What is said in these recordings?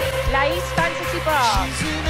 La East Fantasy Bar.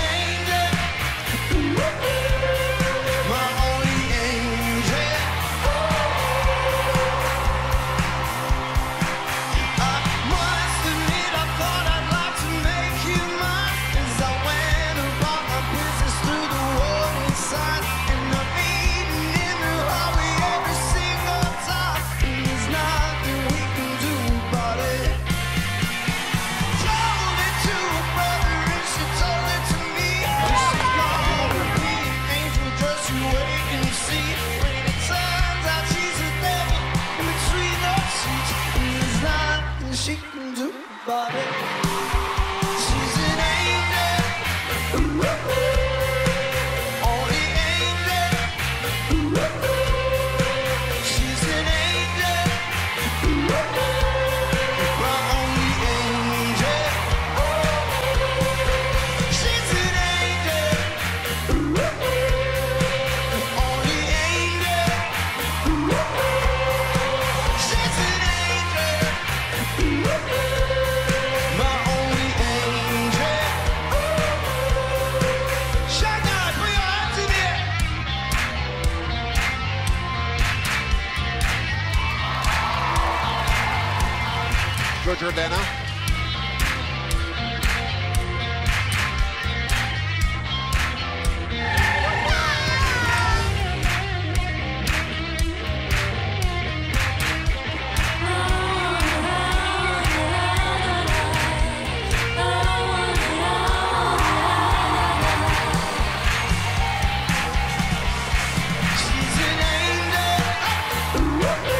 She can do about it. She's an angel, only angel. She's an angel, my only angel. She's an angel, only angel. She's an angel. My only angel. Shut up, bring your hands in here. Jordana. She's an angel,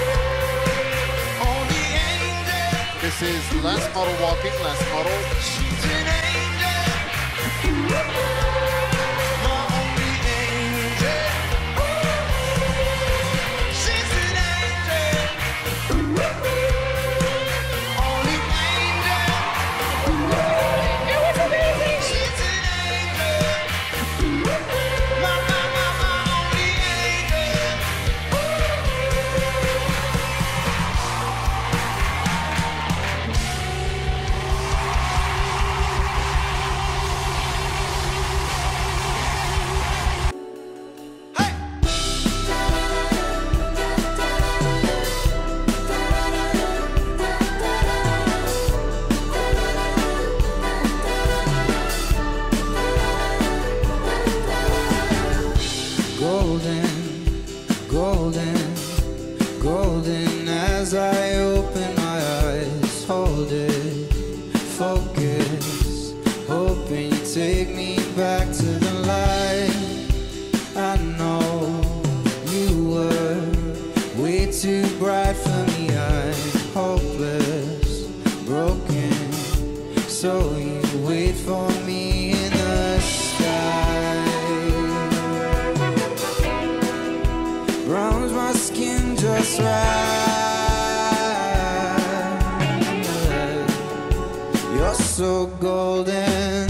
only angel. This is last model walking, last model. She's an angel, my only angel. She's an angel, only angel. It was amazing. She's an angel, my only angel. Golden, golden, golden as I open my eyes. Hold it, focus, hoping you take me back to the light. I know you were way too bright for me. I'm hopeless, broken, so you wait for me in the sky. Browns my skin just right. You're so golden.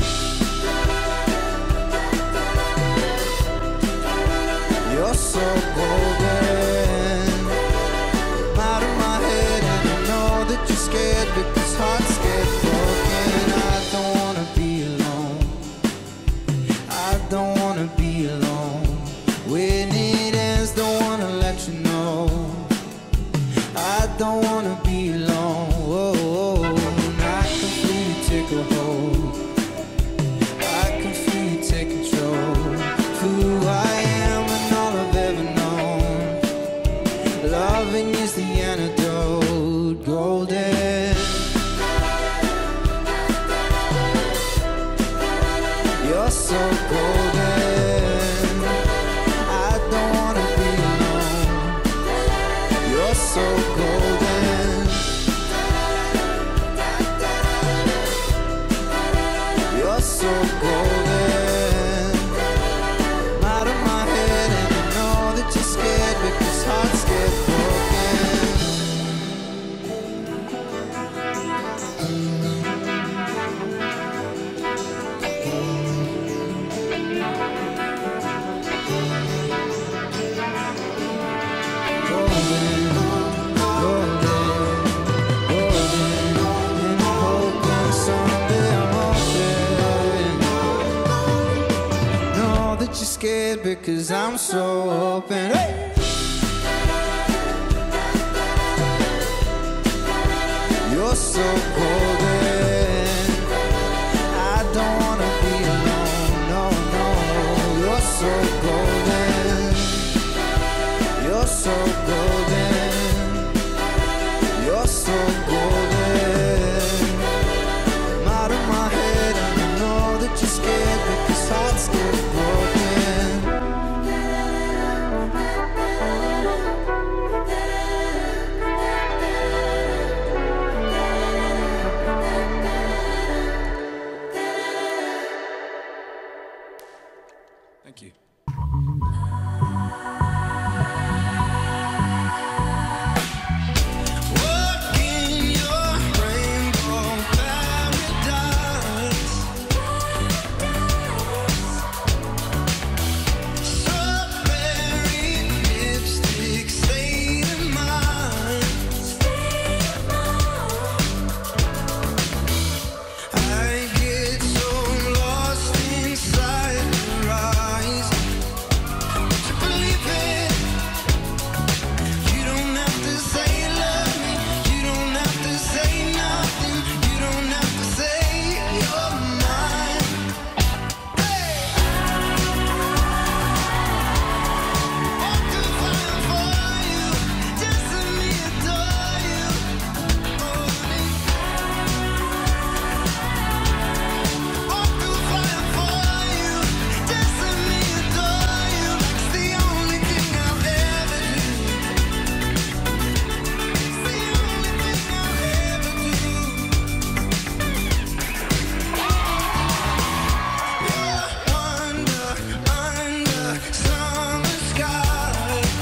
You're so golden. I'm out of my head and I know that you're scared because hearts get broken. I don't wanna be alone. I don't wanna be alone. When it ends, don't wanna let you know. I don't wanna be alone. Whoa, and I can feel you take a hold. I can feel you take control of who I am and all I've ever known. Loving is the antidote. Golden. You're so golden. I don't wanna be alone. You're so golden. You're so golden. I'm out of my head and I know that you're scared because hearts get broken. Golden, golden, and hoping someday I'm older. scared because I'm so open. Hey! You're so golden. I don't wanna be alone, no, no. You're so golden. You're so golden. You're so golden. I'm out of my head and I know that you're scared because hearts get broken. Thank you. Walking your rainbow paradise. Strawberry lipstick staying mine. I get so lost inside your eyes. To believe it, you don't have to say you love me. You don't have to say nothing. You don't have to say you're mine. Hey, walk through fire for you, just let me adore you. Walk through fire for you, just let me adore you. It's the only thing I'll ever do. It's the only thing I'll ever do. Under summer skies.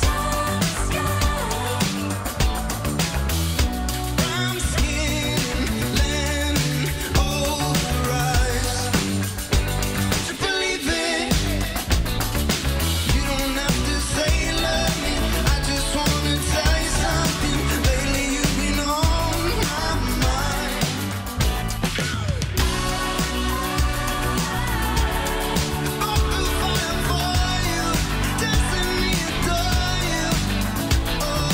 Brown skin, lemon over eyes. To believe it, you don't have to say you love me. I just wanna tell you something. Lately you've been on my mind. Walk through fire for you, just let me adore you. Walk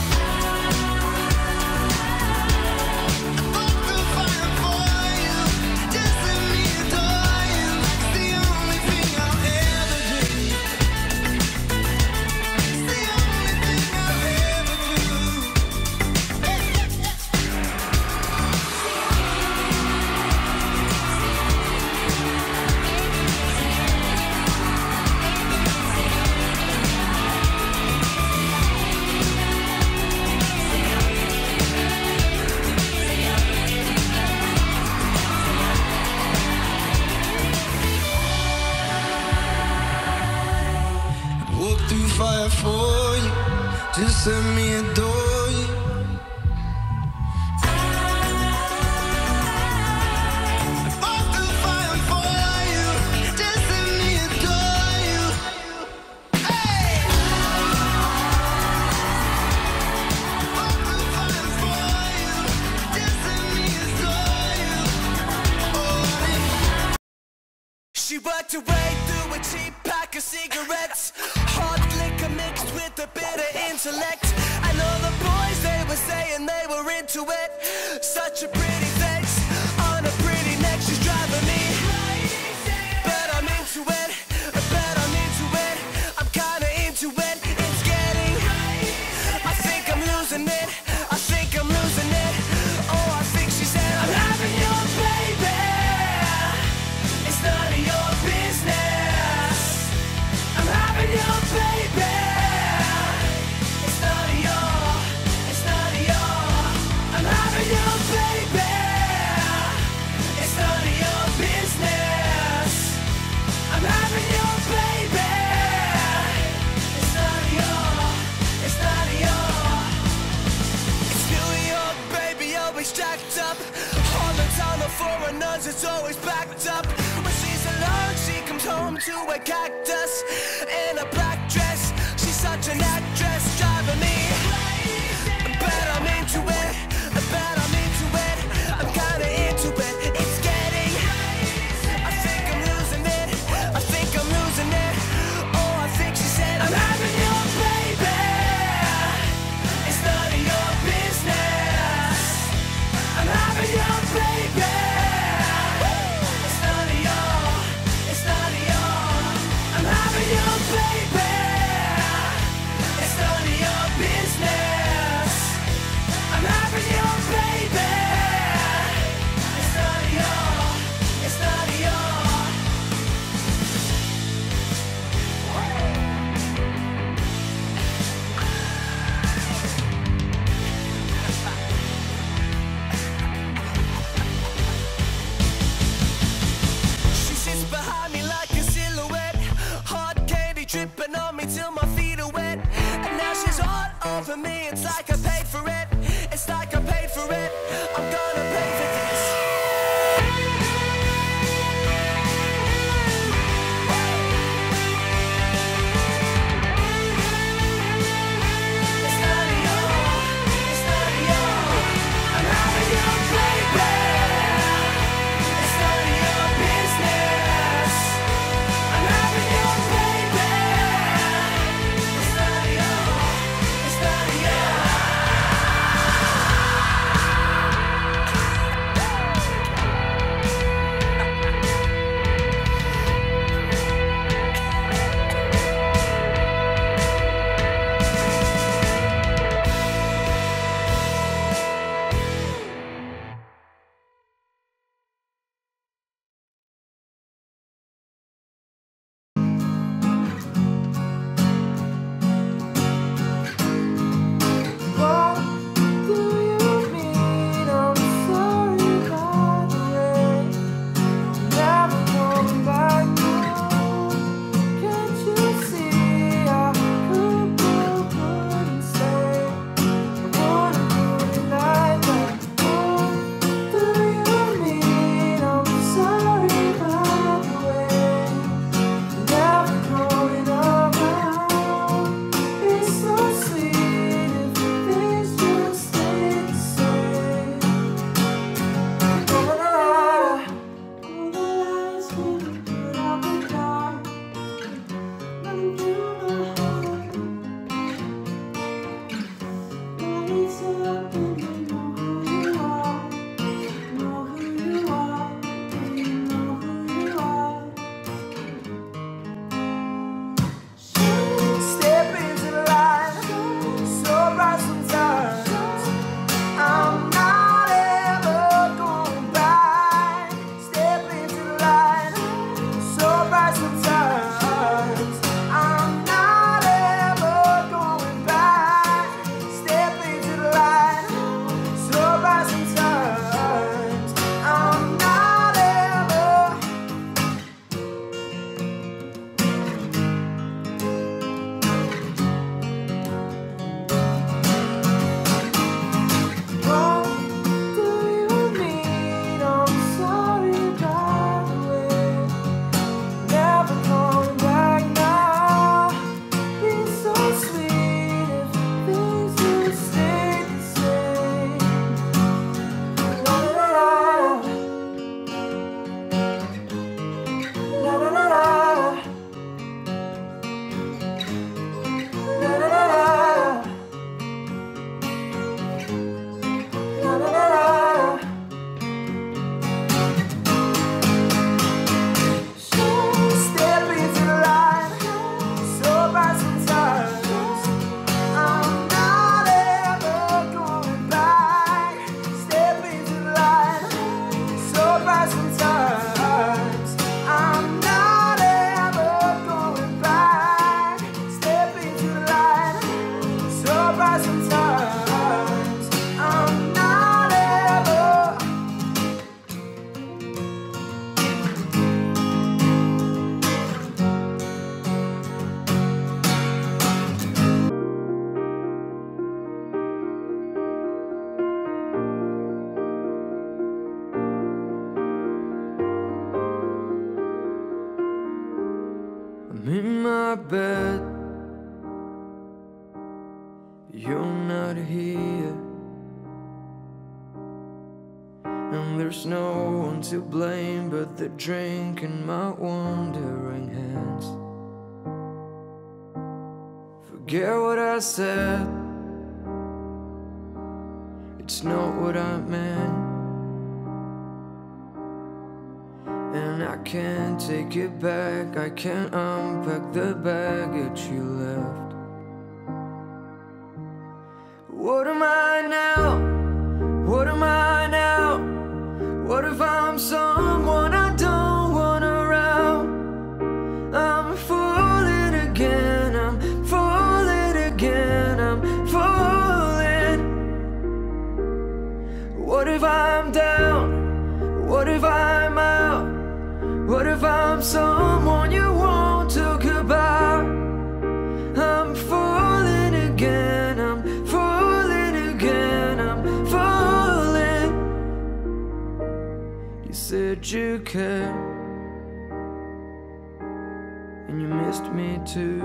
through fire for you, just let me adore you. It's the only thing I'll ever do. It's the only thing I'll ever do. Walk through fire for you, just let me adore you. Walk through fire for you, just let me adore you. Hey! Walk through fire for you, just let me adore you. She worked her way through a cheap pack of cigarettes, hard liquor mixed with a bit of intellect. And all the boys, they were saying they were into it. Such a pretty face on a pretty neck, she's driving me crazy. But I'm into it, but I'm into it. I'm kinda into it, it's getting crazy. I think I'm losing it, I think I'm losing it. Oh, I think she said I'm having your baby. It's none of your business. I'm having your baby. It's none of your, it's none of your. I'm having your baby. It's none of your business. I'm having your baby. It's none of your, it's none of your. It's New York, baby, always jacked up. On the town of foreigners, it's always backed up. When she's alone, she comes home to a cactus in a black dress. She's such an actress, driving me crazy. But I'm into it, but I'm into it. I'm kinda into it, it's getting crazy. I think I'm losing it, I think I'm losing it. in my bed, you're not here, and there's no one to blame but the drink in my wandering hands. Forget what I said, it's not what I meant, and I can't take it back. I can't unpack the baggage you left. What am I now? What am I now? What if I'm someone I don't want around? I'm falling again, I'm falling again, I'm falling. What if I'm down? What if I'm out? What if I'm someone you won't talk about? I'm falling again, I'm falling again, I'm falling. You said you cared, and you missed me too,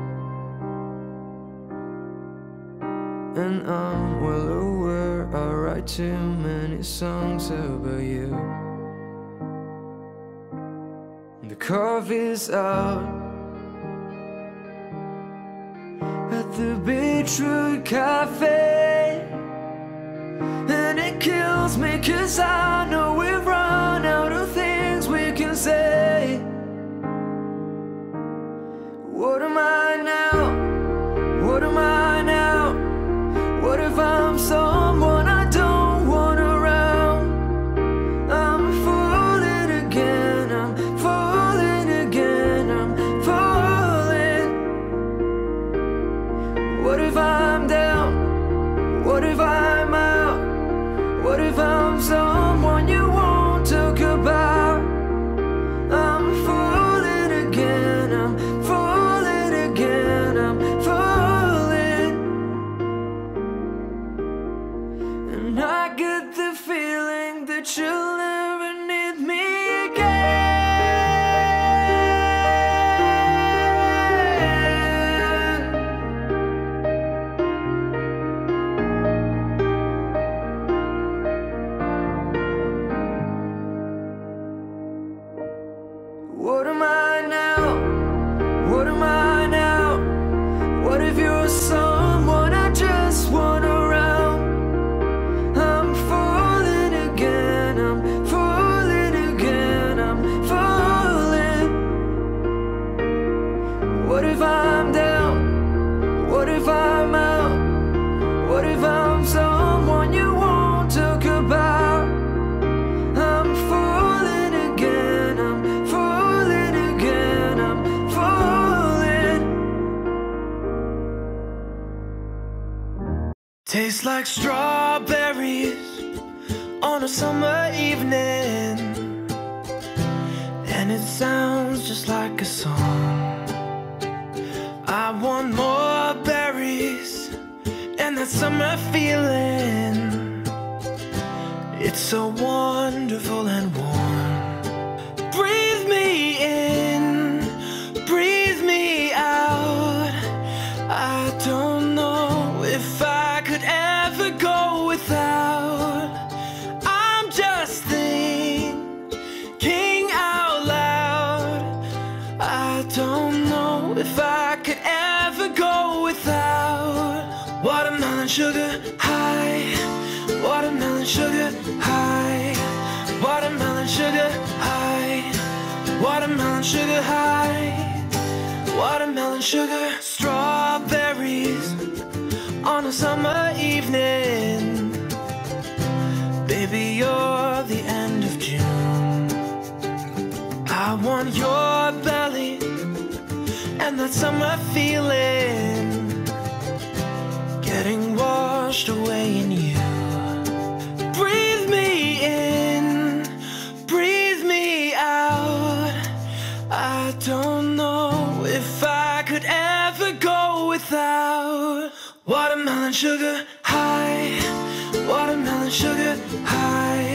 and I'm well aware I write too many songs about you. The coffee's out at the Beetroot Cafe, and it kills me 'cause I know we've run out of things we can say. What am I now? What am I now? What if I'm someone I don't want around? I'm falling again, I'm falling again, I'm falling. What if I'm down? What if I'm out? What if I'm someone you won't talk about? I'm falling again, I'm falling again, I'm falling. And I get the feeling that you'll never need me again. What am I now? What am I now? What if you're someone I just want around? I'm falling again, I'm falling again, I'm falling. What if I'm down? What if I'm out? What if I'm someone you won't talk about? I'm falling again, I'm falling again, I'm falling. Tastes like strawberries on a summer evening, and it sounds just like a song. I want more berries and that summer feeling. It's so wonderful and warm. Breathe me in, breathe me out. I don't know if I could ever go without. I'm just thinking out loud. I don't know if I could ever go without. Watermelon sugar high, watermelon sugar high, watermelon sugar high, watermelon sugar high, watermelon sugar. Strawberries on a summer evening. Baby, you're the end of June. I want your belly and that summer feeling, getting washed away in you. Breathe me in, breathe me out. I don't know if I could ever go without. Watermelon sugar high, watermelon sugar high,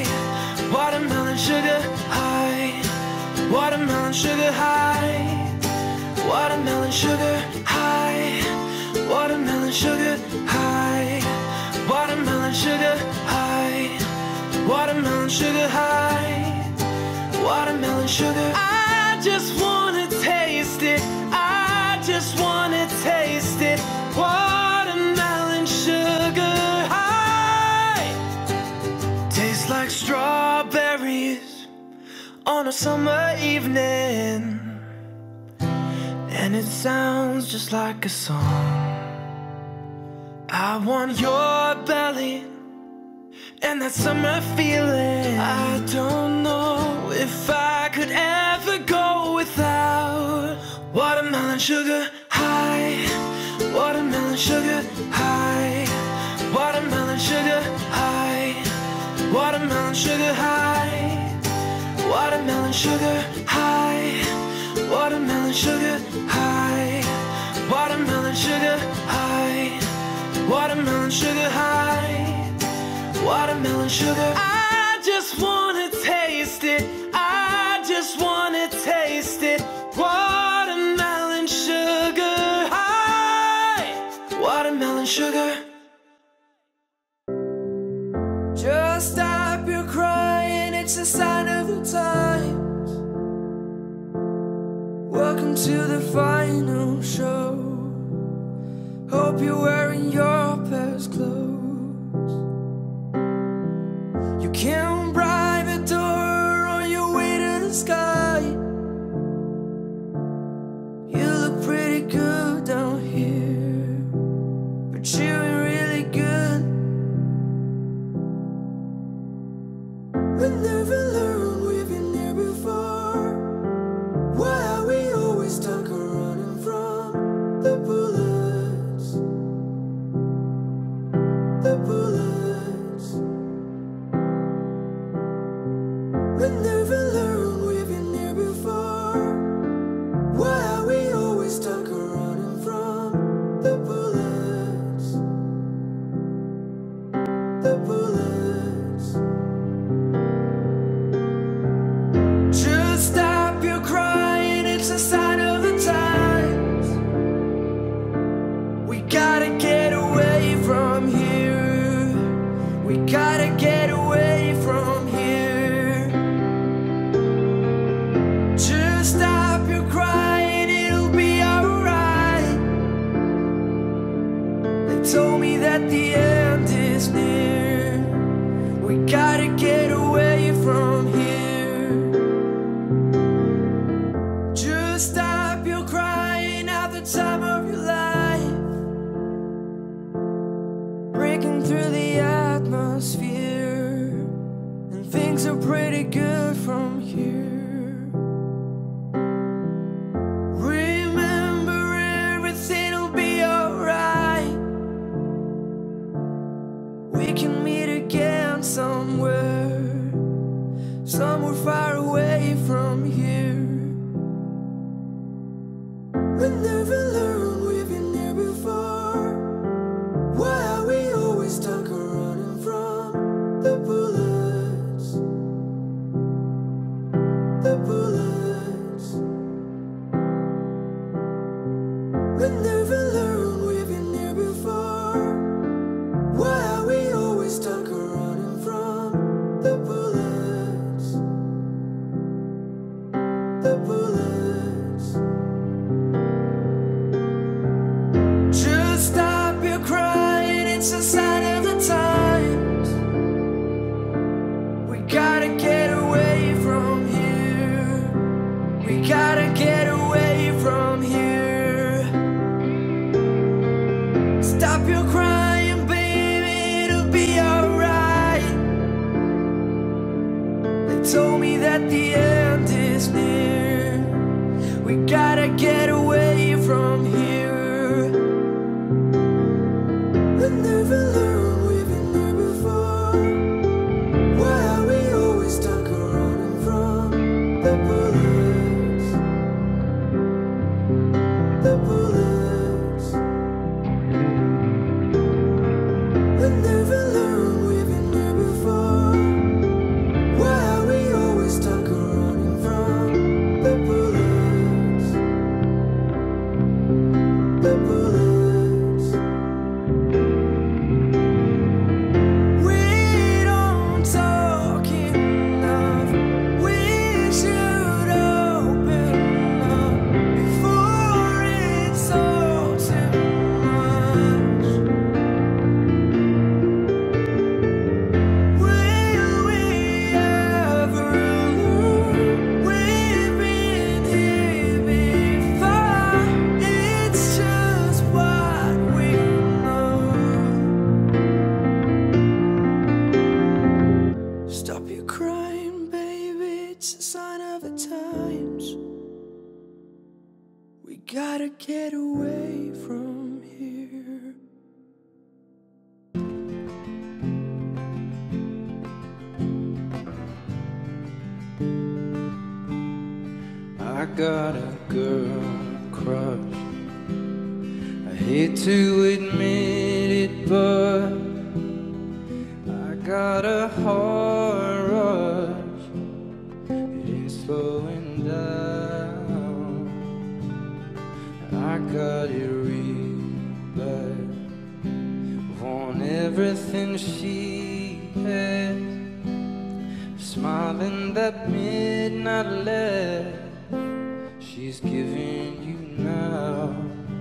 watermelon sugar high, watermelon sugar high, Watermelon sugar high, watermelon sugar high, watermelon sugar high, watermelon sugar high, watermelon sugar. I just wanna taste it, I just wanna taste it. Watermelon sugar high, tastes like strawberries on a summer evening. And it sounds just like a song. I want your belly and that summer feeling. I don't know if I could ever go without watermelon sugar high, watermelon sugar high, watermelon sugar high, watermelon sugar high, watermelon sugar high, watermelon sugar high, watermelon sugar high, watermelon sugar high, watermelon sugar. I just wanna taste it, I just wanna taste it. Watermelon sugar high, watermelon sugar. Just stop your crying, it's a sign of the times. Welcome to the final show. Hope you're wearing your best clothes. You can't bribe the door on your way to the sky. You look pretty good down here, but you ain't really good. We never learned, we've been here before. Why are we always stuck running from the bullets? The bullets. We never learned, we've been here before. Why are we always stuck running from the bullets? The bullets. Just stop your crying, it's a sign of the times. We gotta get away from here. We gotta get away from here. Just stop your crying, it'll be alright. They told me that the end is near. We gotta get away from here. Just stop your crying at the time of your life. Breaking through the atmosphere, and things are pretty good from here. Remember, everything'll be alright. We can meet again somewhere, somewhere far away from here. We never learned, we've been here before. Why are we always stuck running from the bullets? The bullets. We never learned, we've been here before. Why are we always stuck running from the bullets? The bullets. Just stop your crying, it's a sign of the times. We gotta get away from here. We gotta get away from here. Stop your crying, baby, it'll be alright. They told me that the end is near. We gotta get away from here. We never learned, we've been here before. Why are we always stuck running from the bullets? The bullets. We never learned, we've been here before. Why are we always stuck running from the bullets? other times. We gotta get away from here. I got a girl crush. I hate to admit it, but I got a heart rush. It ain't slowing down. I got it real bad. Want everything she has. Smiling that midnight laugh she's giving you now.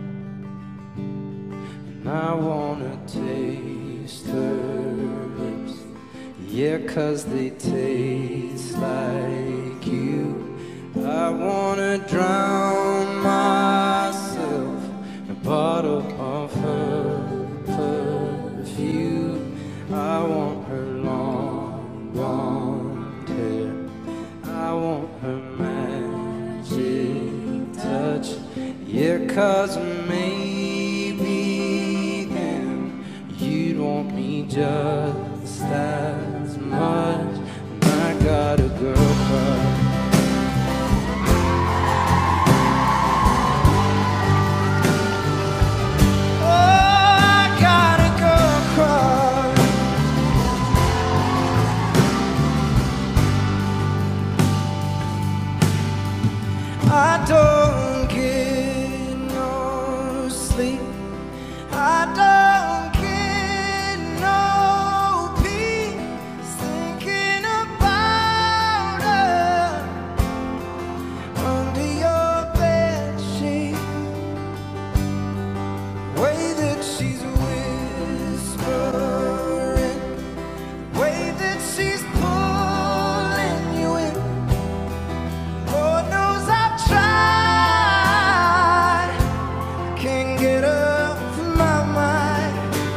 And I wanna taste her lips, yeah, 'cause they taste like you. I wanna drown myself in a bottle of her perfume. I want her long blonde hair, I want her magic touch, yeah, 'cause maybe then you'd want me just as much. And I got a girl crush. I don't get no sleep, I don't get no peace, thinking about her under your bed sheet. Way that she's whispering, way that she's pulling you in. Lord knows I've tried, can't get up from my mind.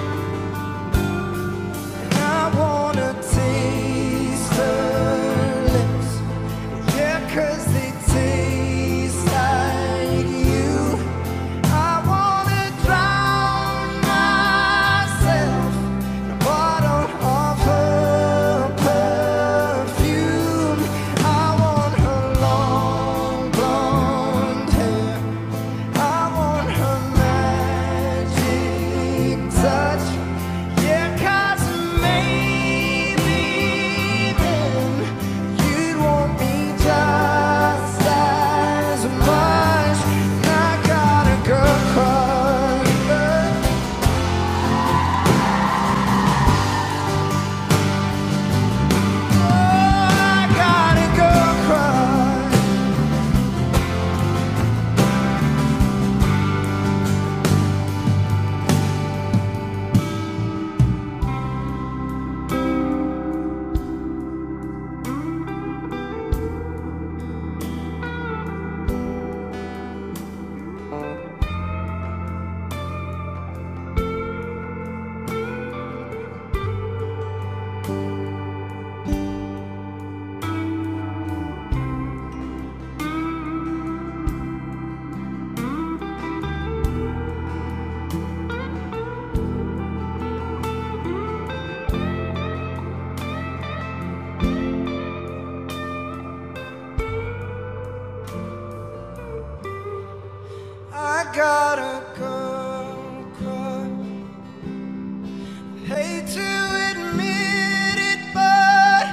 And I wanna taste her lips, yeah, 'cause they taste like you. I wanna drown myself in a bottle of her perfume. I want her long blonde hair, I want her magic touch, yeah, 'cause maybe then you'd want me just as much. And I got a girl crush. Oh, I got a girl crush. I got a girl crush. Hate to admit it, but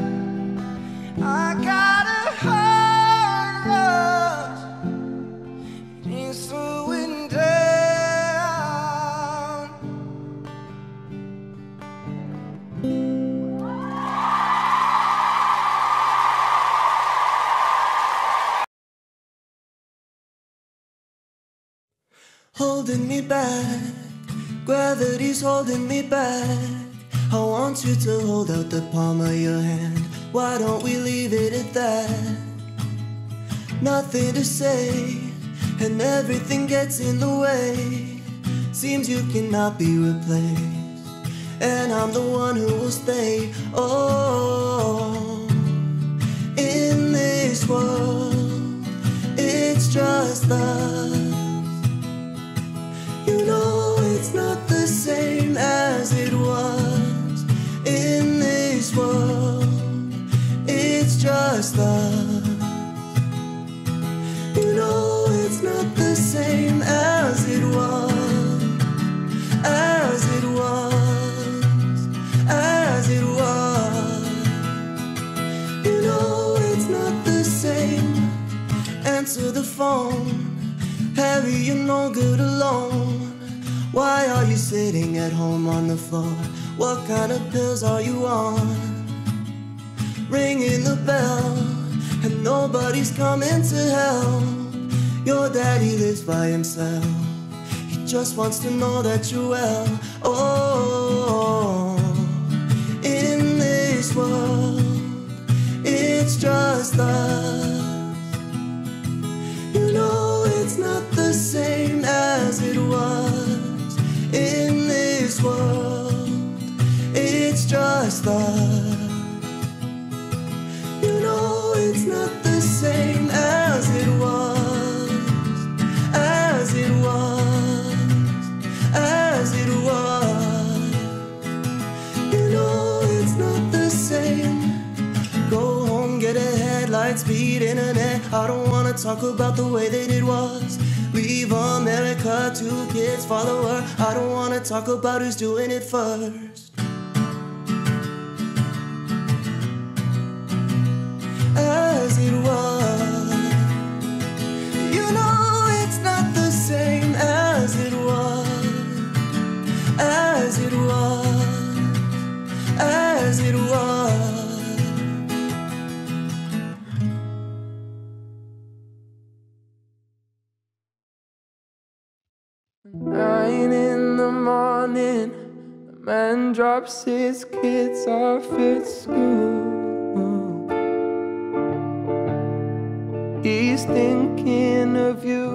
I got a heart rush. It ain't slowing down. Holding me back, gravity's holding me back. I want you to hold out the palm of your hand. Why don't we leave it at that? Nothing to say, and everything gets in the way. Seems you cannot be replaced, and I'm the one who will stay. Oh, in this world just us. You know it's not the same as it was in this world. It's just us. You know it's not the same as it was, as it was, as it was. You know it's not the same. Answer the phone. Harry, you're no good alone. Why are you sitting at home on the floor? What kind of pills are you on? Ringing the bell, and nobody's coming to help. Your daddy lives by himself. He just wants to know that you're well. Oh, in this world, it's just us. You know it's not the same as it was in this world. It's just us. You know it's not the same as it was, as it was, as it was. You know it's not the same. Go home, get a headlight, speed internet. I don't wanna talk about the way that it was. Leave America, 2 kids, follow her. I don't wanna talk about who's doing it first. As it was. You know it's not the same as it was, as it was, as it was. Nine in the morning, a man drops his kids off at school. He's thinking of you,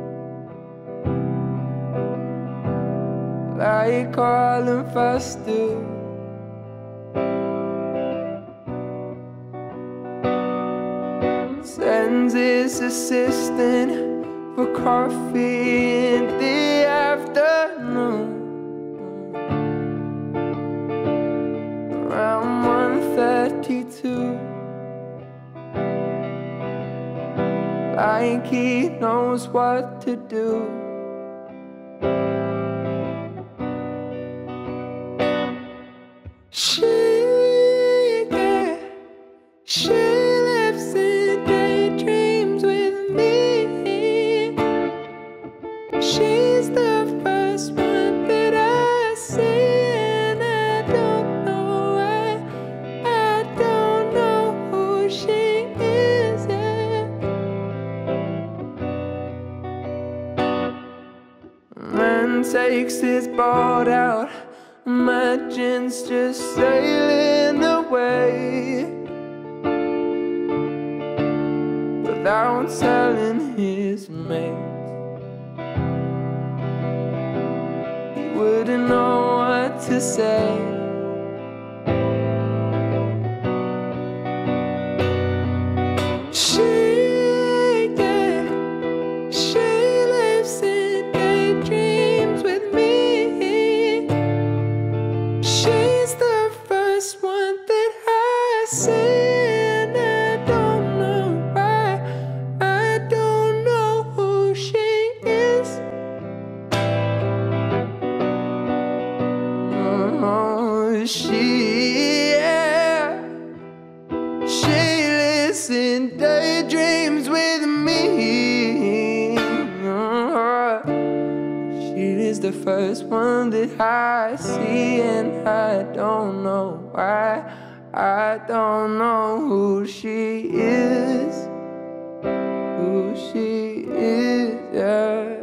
like all of us do. Sends his assistant for coffee in the afternoon, around 1:32. Like he knows what to do. She lives in daydreams with me. She's the first one that I see, and I don't know why. I don't know who she is yet. Man takes his boat out, imagines just sailing away without telling his mate. He wouldn't know what to say. She lives in daydreams with me. She's the first one that I see, and I don't know why. I don't know who she is. Oh, she lives in daydreams with me. She is the first one that I see, and I don't know why. I don't know who she is. Who she is, yeah.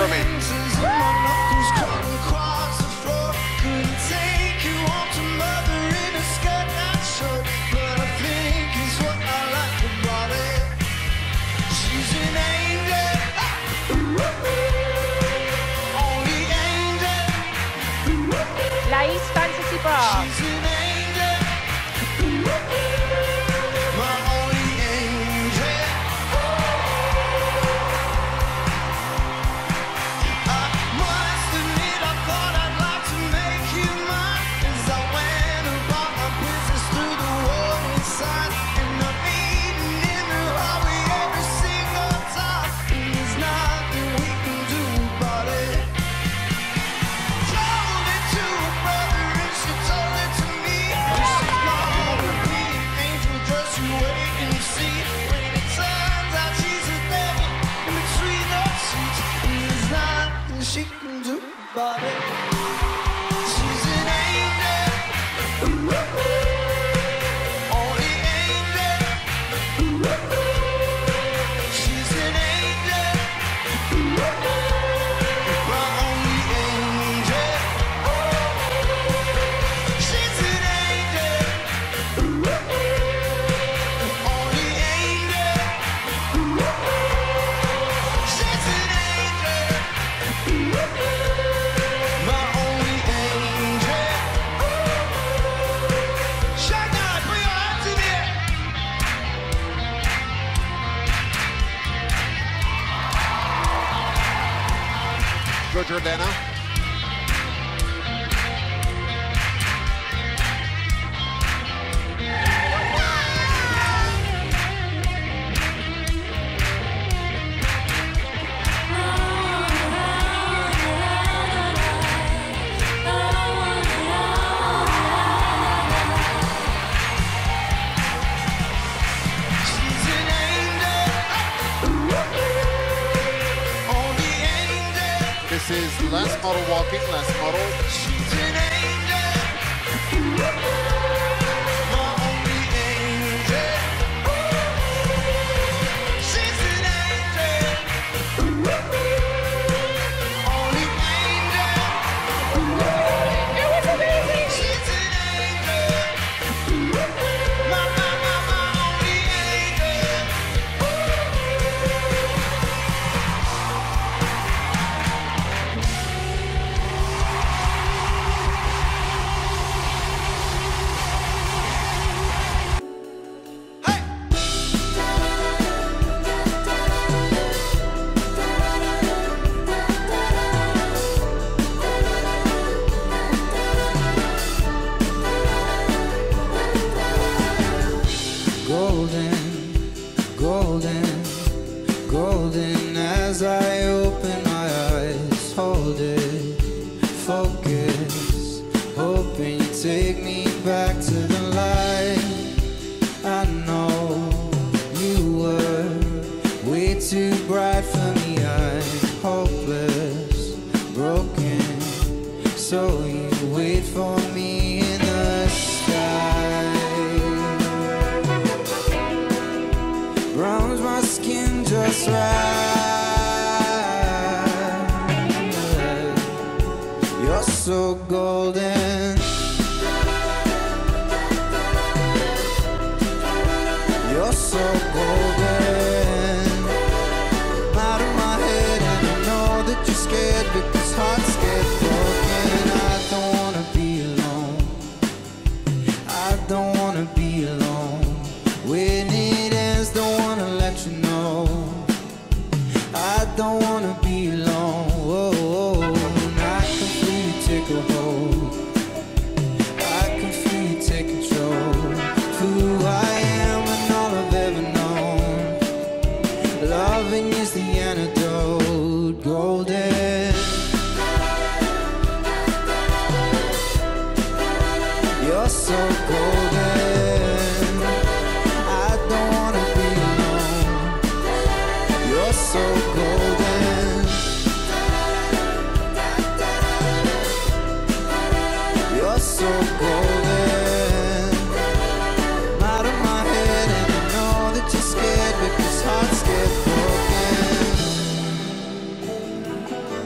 Remy. Lace Fantasy Bra. She can do about it. She's an angel, only angel. She's an angel, my only angel. She's an angel, only angel. She's an angel. My only angel. Shaka, put your hands in the air. Go Jordana. She's an angel, only angel. This is last model walking, last model. She's an angel, my only angel. She's an angel, only angel. It was amazing. She's an angel, my only angel. Golden, golden, golden as I open my eyes. Hold it, focus, hoping you take me back to the light. I know you were way too bright for me. I'm hopeless, broken, so you wait for me in the sky. Browns my skin just right. You're so golden. You're so golden. Out of my head, and I know that you're scared because hearts get broken. I don't wanna be alone. I don't wanna be alone. When it ends, don't wanna let you know. I don't wanna be alone. Whoa, and I can feel you take a hold. I can feel you take control of who I am and all I've ever known. Loving is the antidote. Golden. You're so golden. I don't wanna be alone. You're so golden. You're so golden. Out of my head, and I know that you're scared because hearts get broken.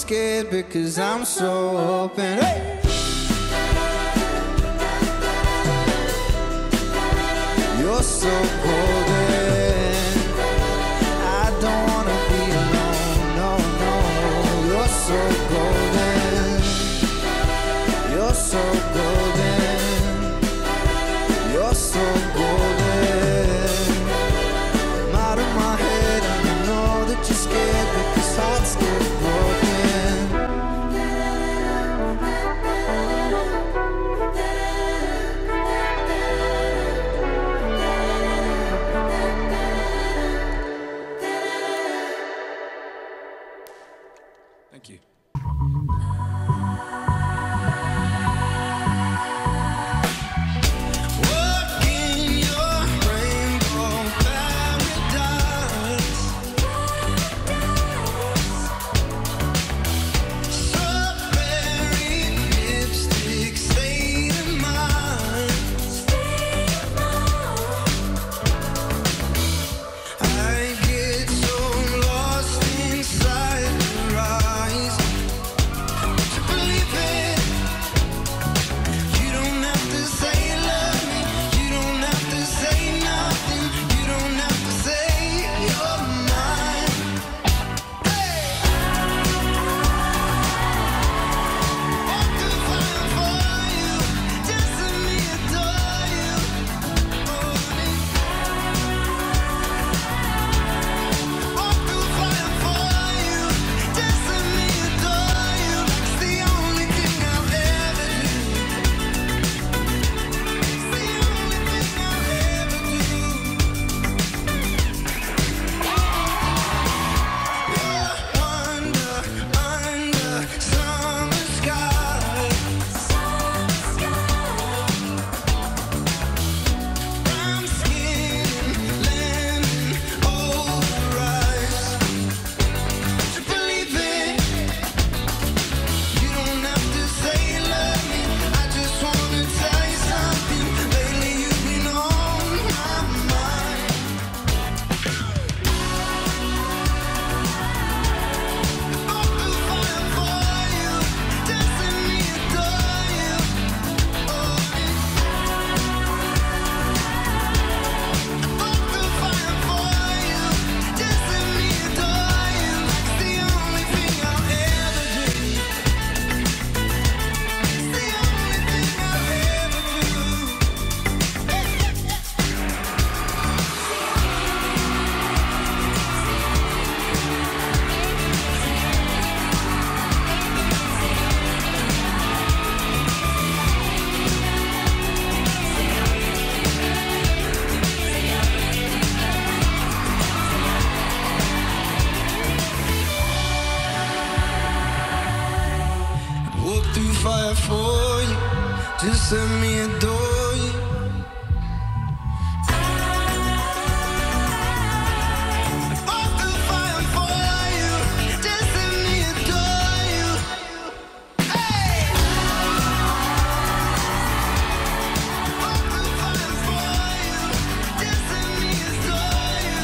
scared because I'm so open. Hey! You're so golden. I don't wanna be alone, no, no. You're so golden. You're so golden. You're so golden. I'm out of my head and I know that you're scared because hearts get broken. Thank you. Walking your rainbow paradise. Strawberry lipstick stain in mine. I get so lost inside your eyes. To believe it, you don't have to say you love me. You don't have to say nothing. You don't have to say you're mine. Hey, walk through fire for you, just let me adore you. Walk through fire for you, just let me adore you. It's the only thing I'll ever do. It's the only thing I'll ever do. Under summer skies. Brown skin, lemon over eyes. To believe it, you don't have to say you love me. I just wanna tell you something. Lately you've been on my mind. Walk through fire for you, just let me adore you. Walk through fire for you, just let me adore you. It's the only thing I'll ever do. It's the only thing I'll ever do. Walk through fire for you, just let me adore you. Walk through fire for you, just let me adore you. Hey! Walk through fire for you, just let me adore you.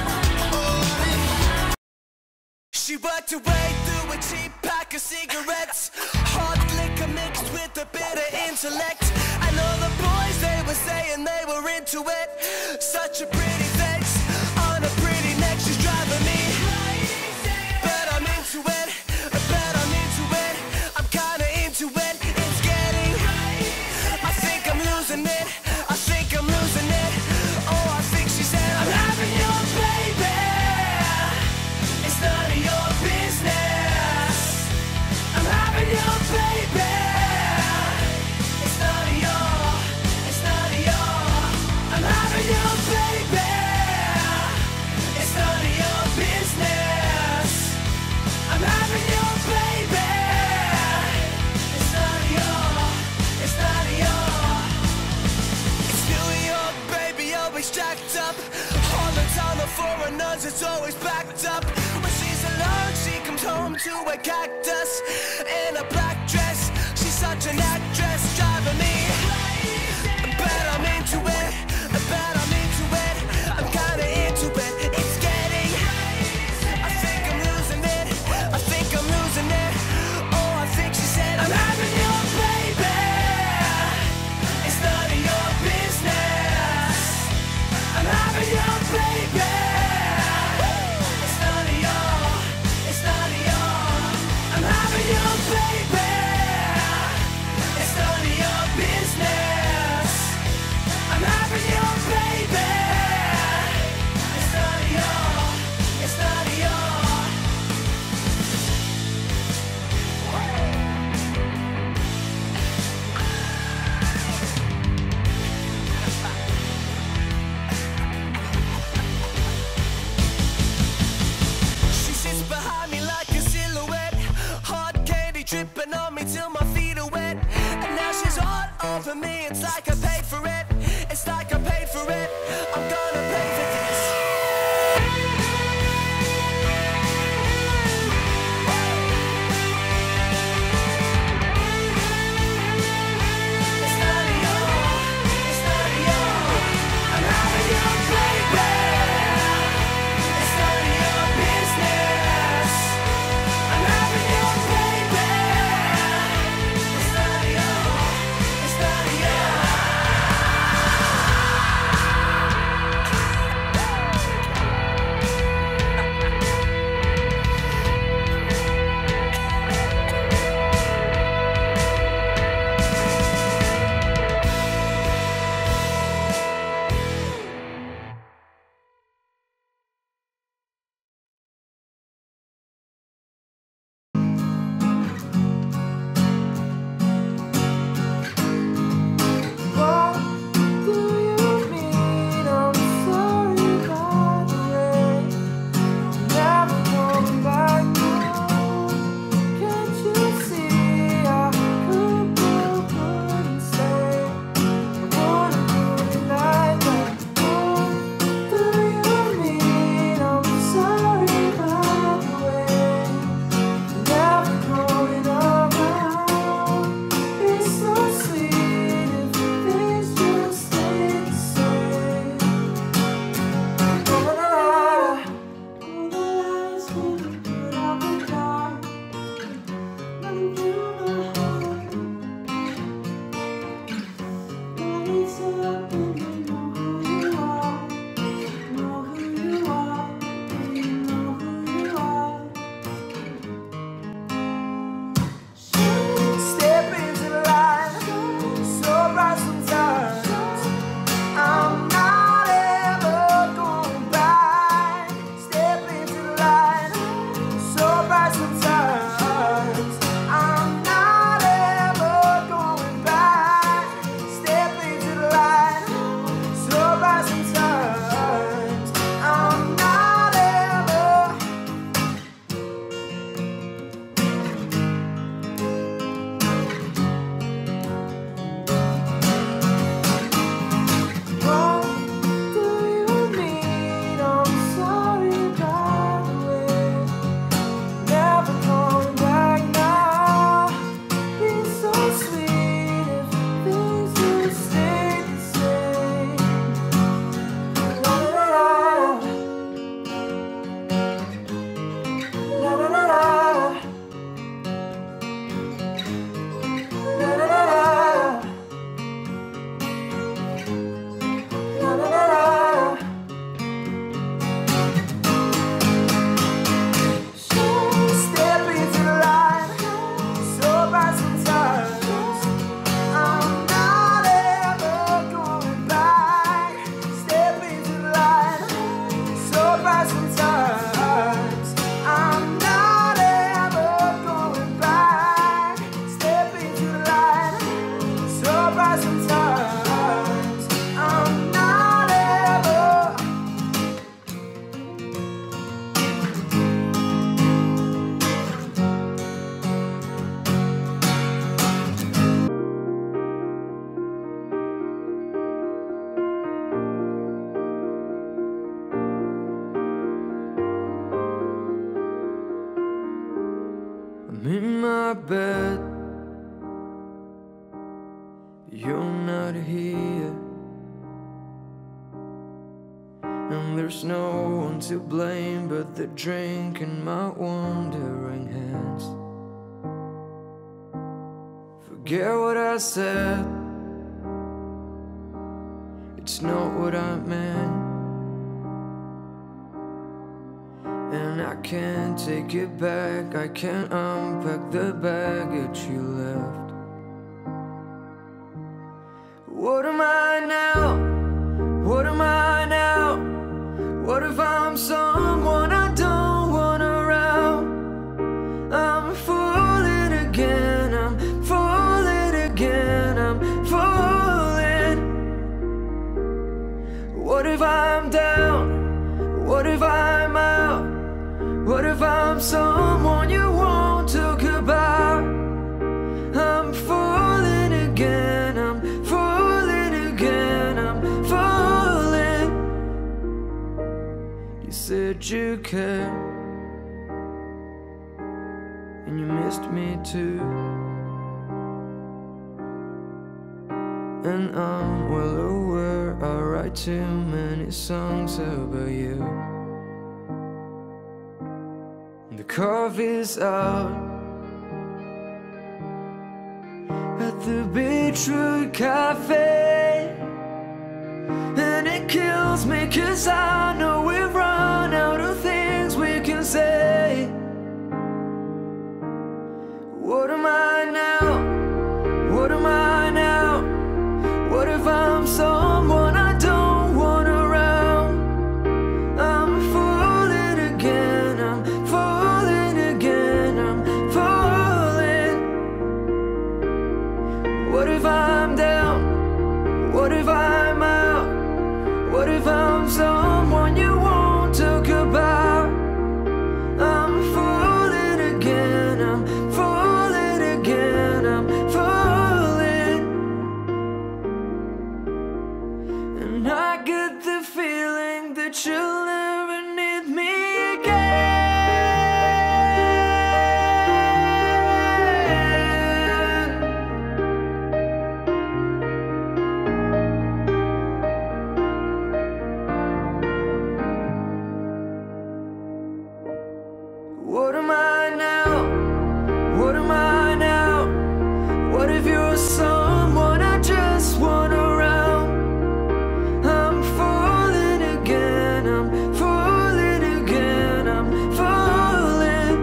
She worked her way through a cheap pack of cigarettes. Hard liquor mixed with a bit of intellect. And all the boys, they were saying they were into it. Such a pretty face on a pretty neck, she's driving me crazy. But I'm into it, but I'm into it. I'm kinda into it, it's getting I think I'm losing it, I think I'm losing it. Oh, I think she said I'm having your baby. It's none of your business. I'm having your baby. It's none of your, it's none of your. I'm having your baby. It's none of your business. I'm having your baby. It's none of your, it's none of your. It's New York, baby, always jacked up. All the time, the foreigners, it's always backed up. When she's alone, she comes home to a cactus in a black dress. She's such an actress, driving me crazy. But I'm into it, but I'm into it. I'm kinda into it, it's getting I think I'm losing it, I think I'm losing it. I'm in my bed, you're not here, and there's no one to blame but the drink in my wandering hands. Forget what I said, it's not what I meant, and I can't take it back. I can't unpack the baggage you left. What am I now? What am I now? What if I'm someone I don't want around? I'm falling again, I'm falling again, I'm falling. What if I'm down? What if I'm out? What if I'm someone you won't talk about? I'm falling again, I'm falling again, I'm falling. You said you cared, and you missed me too, and I'm well aware I write too many songs about you. The coffee's out at the Beetroot Cafe, and it kills me 'cause I know we've run out of things we can say. What am I now? What am I now? What if I'm someone I don't want around? I'm falling again, I'm falling again, I'm falling. What if I'm down? What if I'm out? What if I'm someone you won't talk about? I'm falling again, I'm falling again, I'm falling. And I get the feeling that you'll never need me again. What am I now? What am I now? What if you're someone I just want around? I'm falling again, I'm falling again, I'm falling.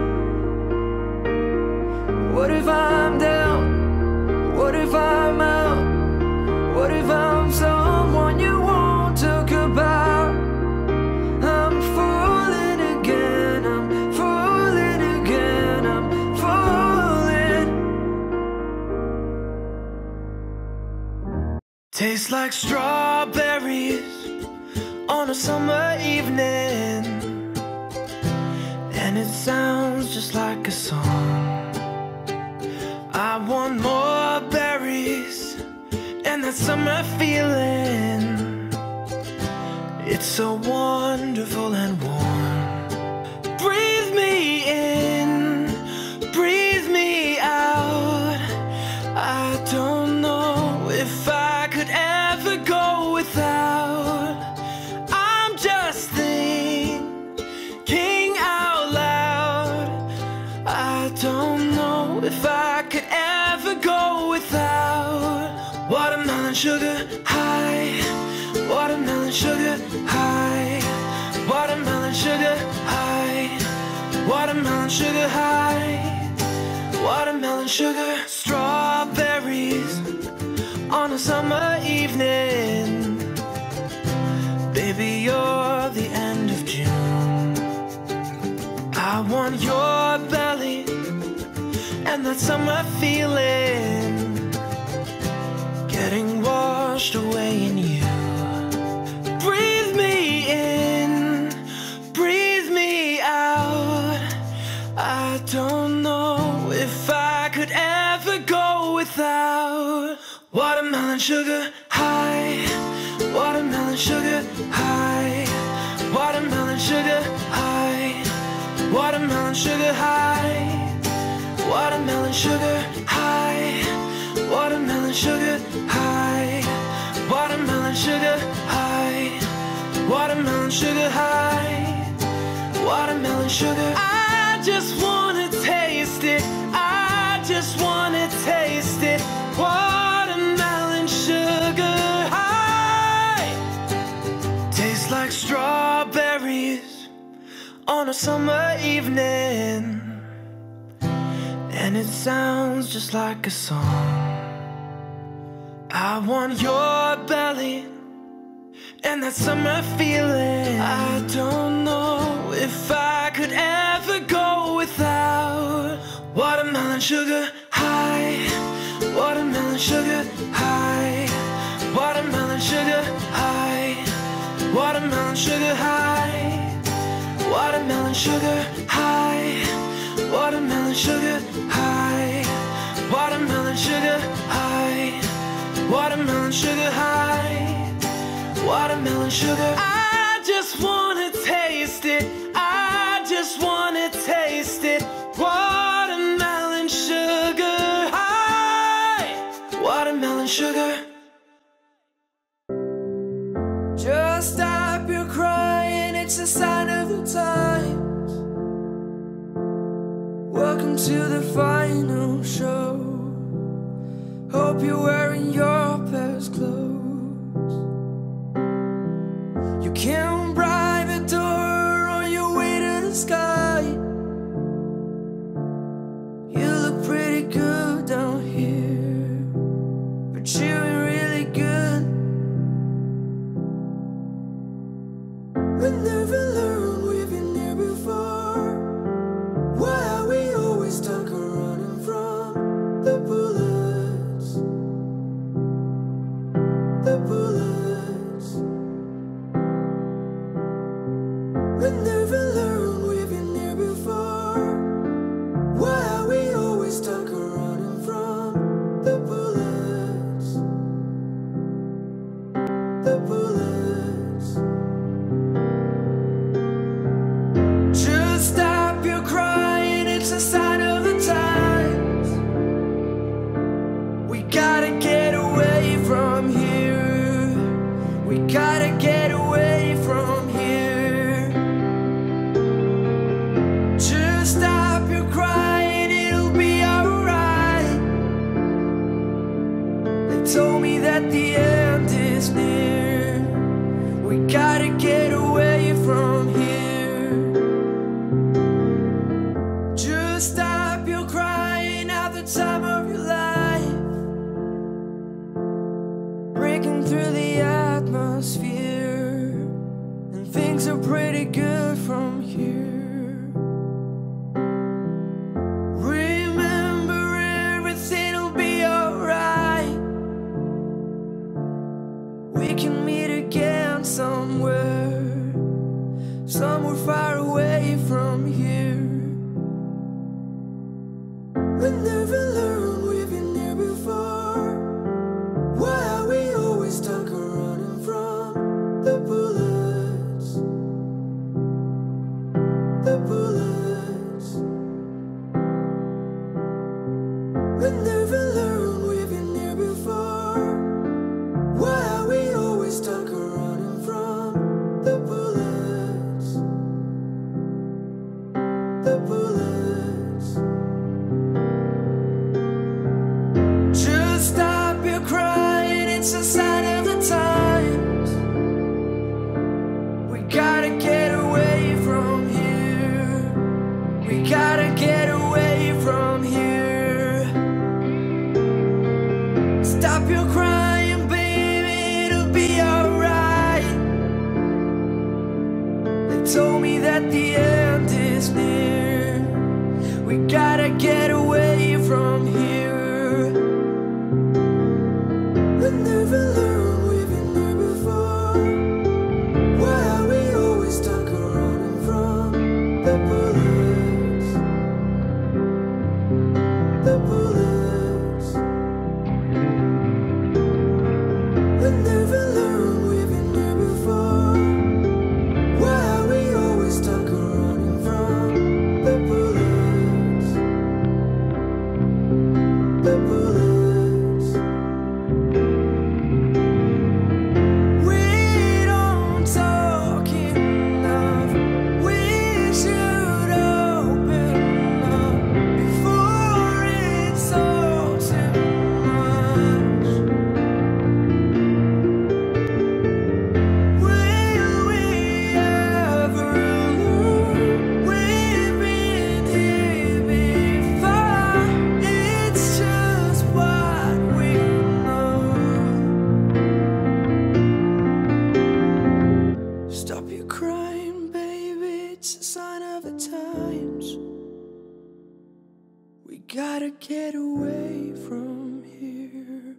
What if I'm down? What if I'm out? What if I'm someone you won't talk about? I'm falling again, I'm falling again, I'm falling. Tastes like strawberries on a summer evening, and it sounds just like a song. I want more berries and that summer feeling. It's so wonderful and warm. Breathe me in, breathe me out. I don't know if I could ever go without. I'm just thinking out loud. I don't know if I could ever go without. Watermelon sugar high, watermelon sugar high, watermelon sugar high, watermelon sugar high, watermelon sugar. Strawberries on a summer evening. Baby, you're the end of June. I want your belly and that summer feeling, getting washed away in you. Breathe me in, breathe me out. I don't know if I could ever go without. Watermelon sugar high, watermelon sugar high, watermelon sugar high, watermelon sugar high, Watermelon sugar high, watermelon sugar high, watermelon sugar high, watermelon sugar high, watermelon sugar. I just wanna taste it, I just wanna taste it. Watermelon sugar high, tastes like strawberries on a summer evening. And it sounds just like a song. I want your belly and that summer feeling. I don't know if I could ever go without watermelon sugar high, watermelon sugar high, watermelon sugar high, watermelon sugar high, watermelon sugar high, watermelon sugar high, watermelon sugar high, watermelon sugar high, watermelon sugar. I just wanna taste it, I just wanna taste it. Watermelon sugar high, watermelon sugar. Just stop your crying, it's a sign of the times. Welcome to the final show. Hope you're wearing your best clothes. You can't bribe a door on your way to the sky. You look pretty good down here, but you ain't really good. We never learned we've been here before. Why are we always stuck running from the bullets? The bullets. We never learned we've been here before. Why are we always stuck running from the bullets? The bullets. Just stop your crying, it's a sign of the times. We gotta get away from here. We gotta get away from here. Just stop your crying, it'll be alright. They told me that the end is near. We gotta get away from here. Just stop your crying at the time of your life. Breaking through the atmosphere, and things are pretty good from here. Remember, everything'll be alright. We can meet again somewhere, somewhere far away from here. We never learned we've been here before. Why are we always stuck running from the bullets? The bullets. We never learned we've been here before. Why are we always stuck running from the bullets? The bullets. Just stop your crying, it's a sign of the times. We gotta get away from here. We gotta get away from here. Stop your crying, baby, it'll be alright. They told me that the end is near. We gotta get away from here. We never learned we've been here before. Why are we always stuck running from the bullets? The bullets. We never learned we've been here before. Why are we always stuck running from the bullets? gotta get away from here.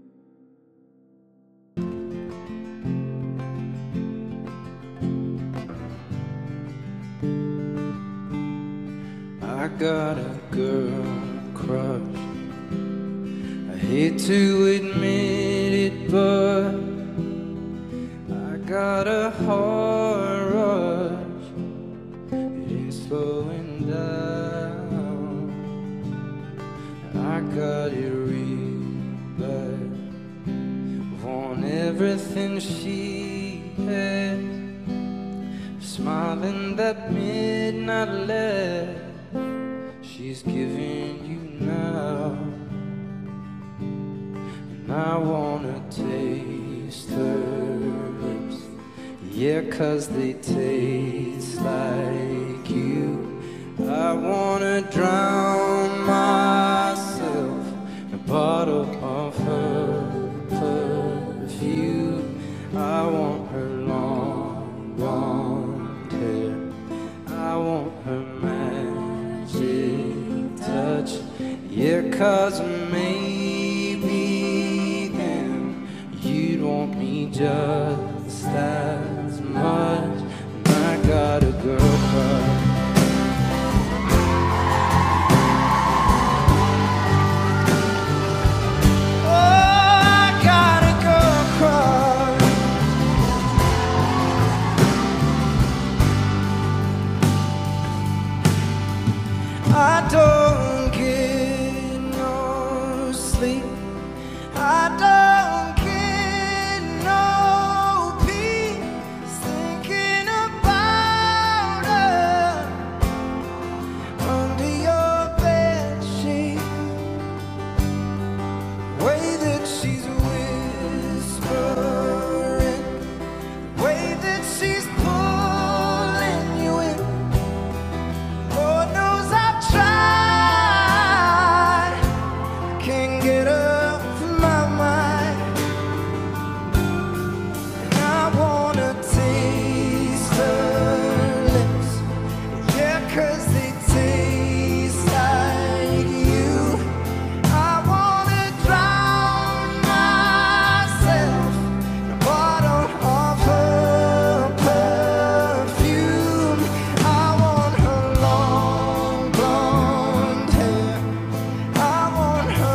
I got a girl crush. I hate to admit it, but I got a heart rush. It ain't slowing down. I got it real bad. Want everything she has. Smiling that midnight laugh she's giving you now. And I wanna taste her lips, yeah, 'cause they taste like you. I wanna drown myself in a bottle of her perfume. I want her long blonde hair, I want her magic touch, yeah, 'cause maybe then you'd want me just as much. And I got a girl crush. I don't get no sleep, I don't get no peace, thinking about her under your bed sheet. Way that she's whispering, way that she's pulling you in. Lord knows I've tried, can't get off my mind. And I wanna taste her lips, yeah, 'cause they taste like you. I wanna drown myself in a bottle of her perfume. I want her long blonde hair, I want her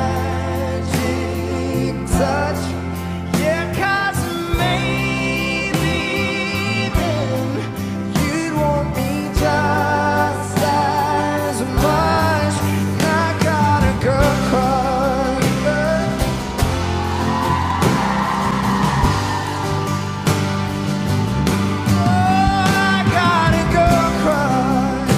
magic touch, yeah, 'cause maybe then you'd want me just as much. And I got a girl crush. Oh, I got a girl crush.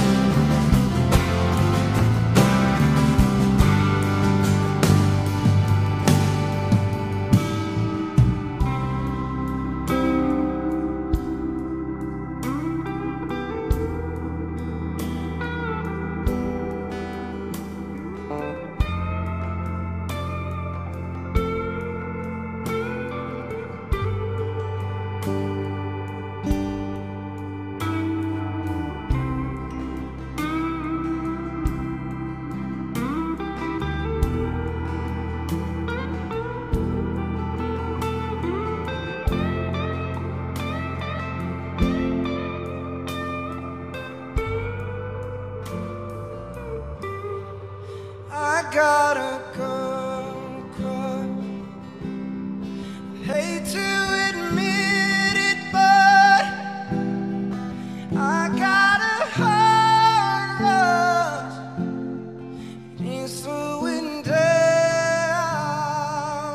I got a girl crush. Hate to admit it, but I got a heart rush. It ain't slowing down.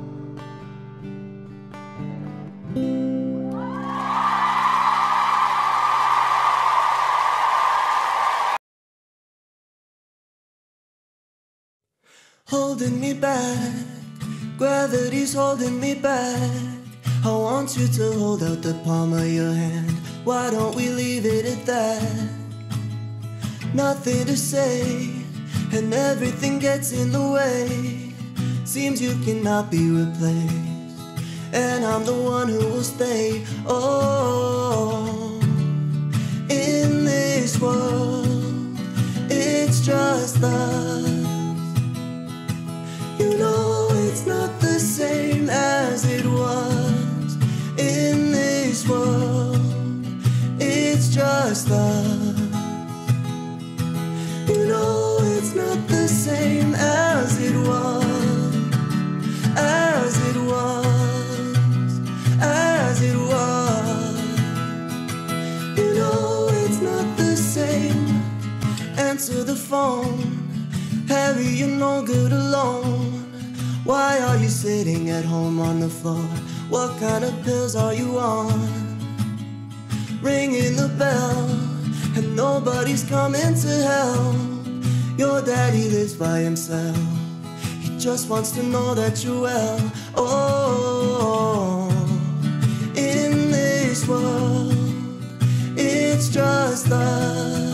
Holding me back, gravity's holding me back. I want you to hold out the palm of your hand. Why don't we leave it at that? Nothing to say, and everything gets in the way. Seems you cannot be replaced, and I'm the one who will stay. Oh, in this world, it's just us. same as it was, as it was, as it was. You know it's not the same. Answer the phone. Harry, you're no good alone. Why are you sitting at home on the floor? What kind of pills are you on? Ringing the bell, and nobody's coming to help. Your daddy lives by himself. He just wants to know that you're well. Oh, in this world, it's just us.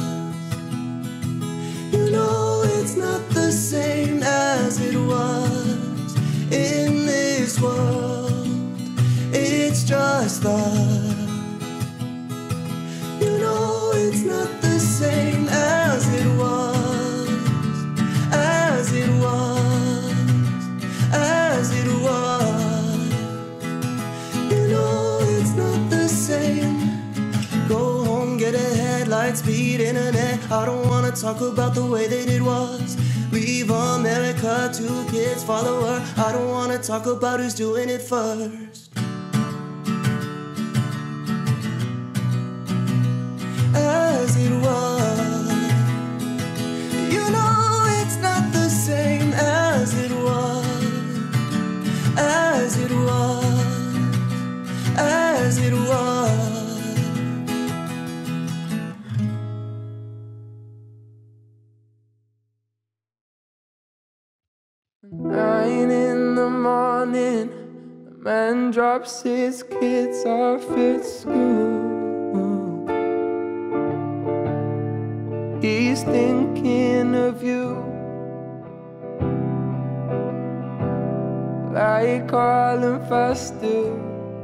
You know it's not the same as it was. In this world, it's just us. You know it's not the same as it was, as it was, as it was. You know it's not the same. Go home, get a headlight, speed internet. I don't wanna talk about the way that it was. Leave America, 2 kids, follow her. I don't wanna talk about who's doing it first. As it was, you know it's not the same as it was, as it was, as it was. Nine in the morning, a man drops his kids off at school. He's thinking of you, like all of us do.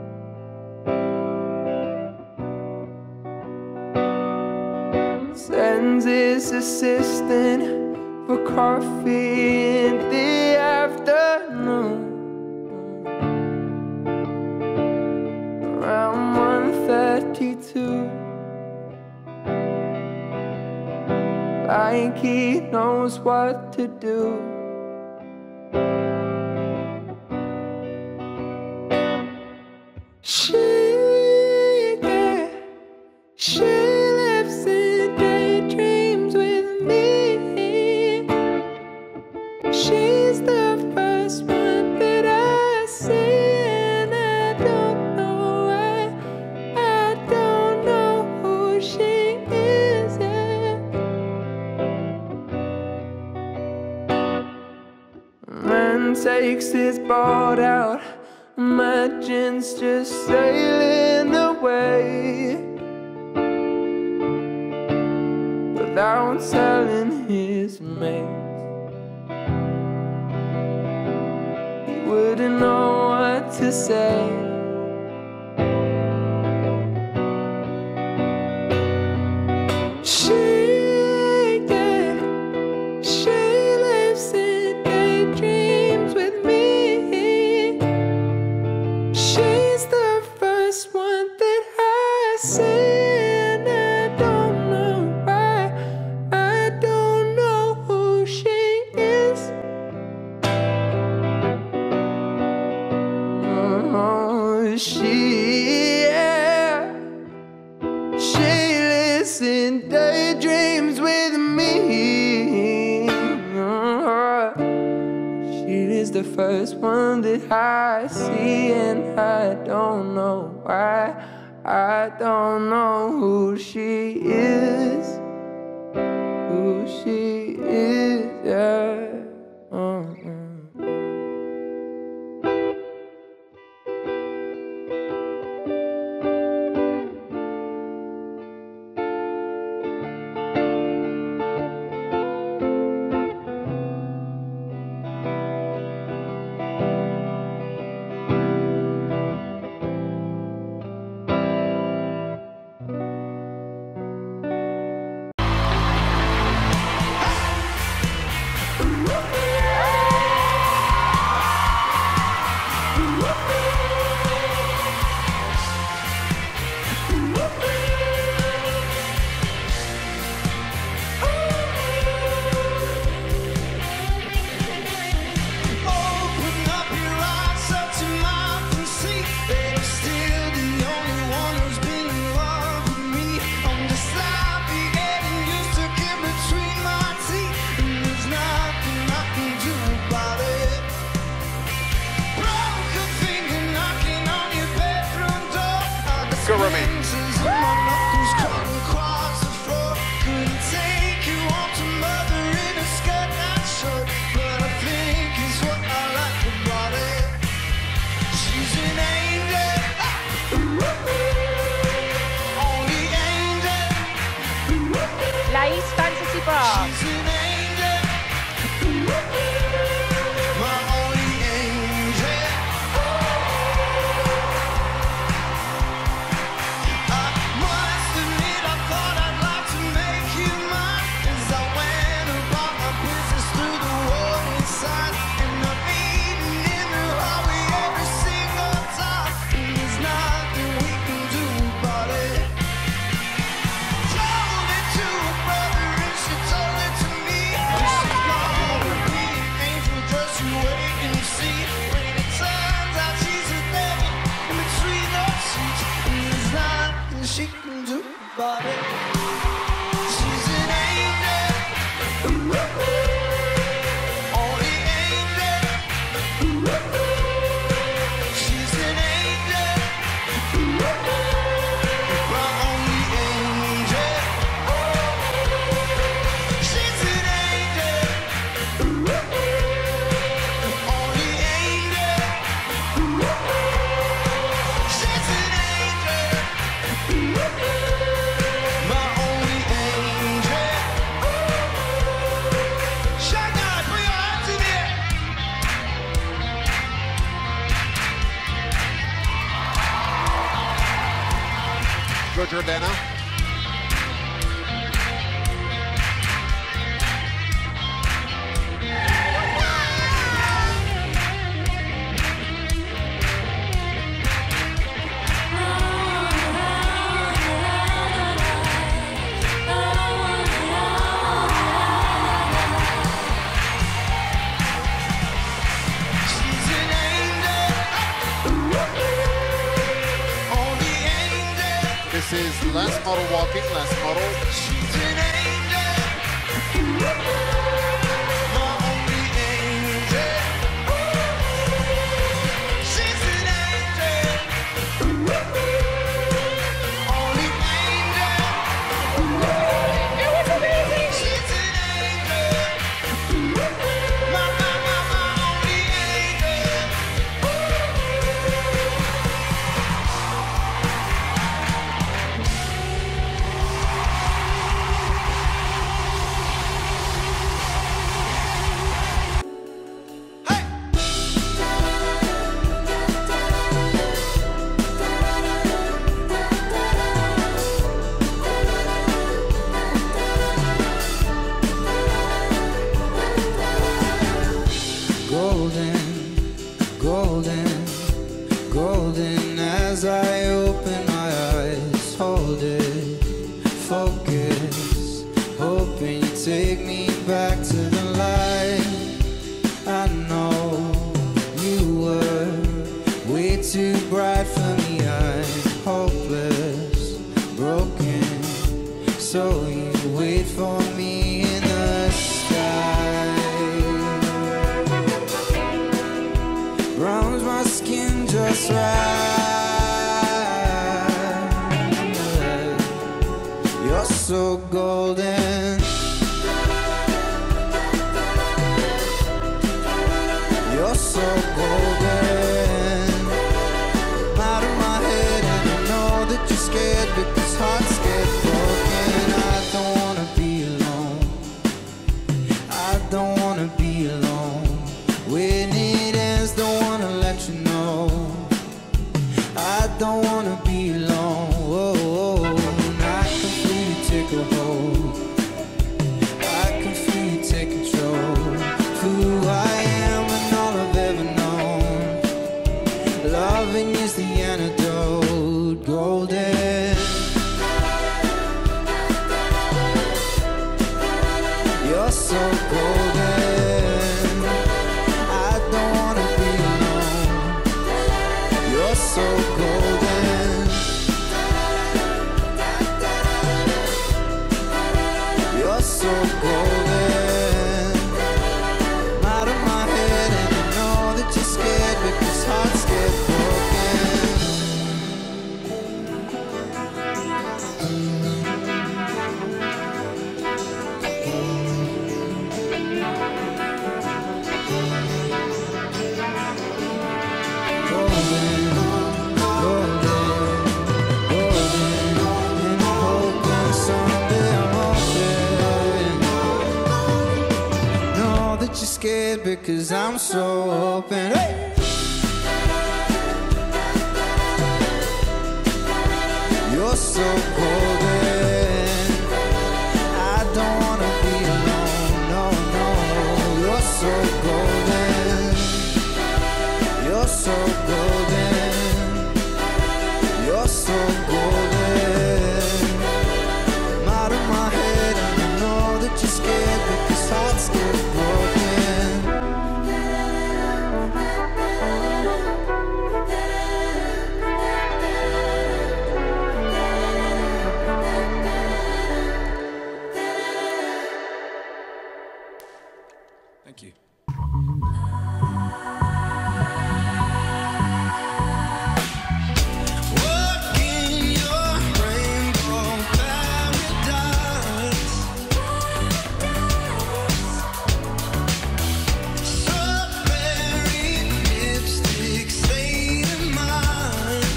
Sends his assistant for coffee in the afternoon. Around 1:32, like he knows what to do. She lives in daydreams with me. She's the first one that I see, and I don't know why. I don't know who she is yet. Man takes his boat out, imagines just sailing away without telling his mate. He wouldn't know what to say. She lives in daydreams with me. She's the first one that I see. She lives in daydreams with me. She is the first one that I see, and I don't know why. I don't know who she is, who she is, yeah. box. She's an angel, my only angel. I must admit I thought I'd like to make you mine, as I went about my business through the warning signs, and I'm eating in the hallway every single time, and there's nothing we can do about it. Told it to her brother and she told it to me. She's gonna be an angel, just you wait and see. When it turns out she's a devil in between those sheets, and there's nothing she can do about it. She's an angel, only angel. She's an angel, my only angel. She's an angel, only angel. She's an angel, my only angel. Shine on, put your hands in the air. Go Jordana. She's an angel, only angel. This is last model walking, last model. She's an angel, my only angel. She's an angel, only angel. It was amazing. She's an angel, my only angel. Golden, golden, golden as I open my eyes. Hold it, focus, hoping you take me back to the light. I know you were way too bright for me. I'm hopeless, broken, so you wait for me in the sky. Browns my skin just right. You're so golden. You're so golden. Out of my head, and I know that you're scared because hearts get broken. I don't wanna be alone. I don't wanna be alone. When it ends, don't wanna let you know. I don't wanna be alone. Whoa, and I can feel you take a hold. I can feel you take control of who I am and all I've ever known. Loving is the antidote. Golden. You're so golden. I don't wanna be alone. You're so golden. You're so golden. Out of my head, and I know that you're scared because hearts get broken. Golden. you're scared because I'm so open. Hey! You're so golden. I don't wanna be alone, no, no. You're so golden. You're so golden. You're so golden. I'm out of my head and I know that you're scared because hearts get broken. Thank you. Walking your rainbow paradise. Strawberry lipstick stain in mine.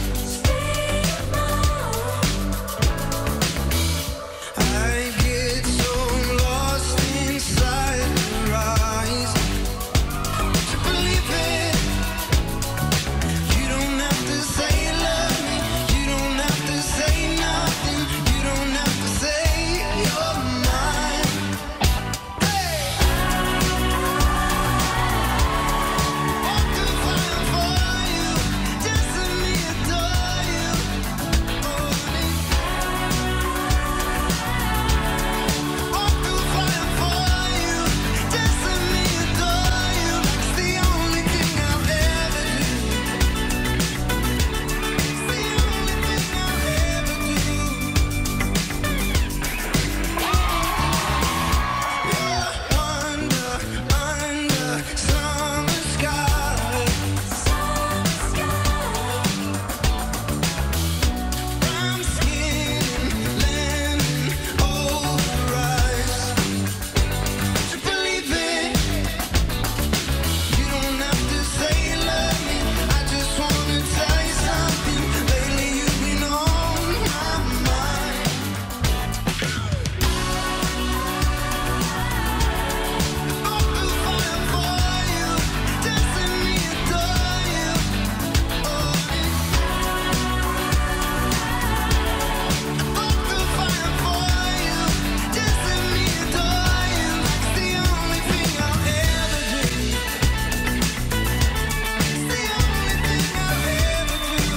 I get so lost inside your eyes. To believe it, you don't have to say you love me. You don't have to say nothing. You don't have to say you're mine. Hey, walk through fire for you, just let me adore you. Walk through fire for you, just let me adore you. It's the only thing I'll ever do. It's the only thing I'll ever do. You're under summer skies. Brown skin, lemon over eyes. To believe it, you don't have to say you love me. I just wanna tell you something. Lately you've been on my mind. Walk through fire for you, just let me adore you. Walk through fire for you, just let me adore you. It's the only thing I'll ever do. It's the only thing I'll ever do.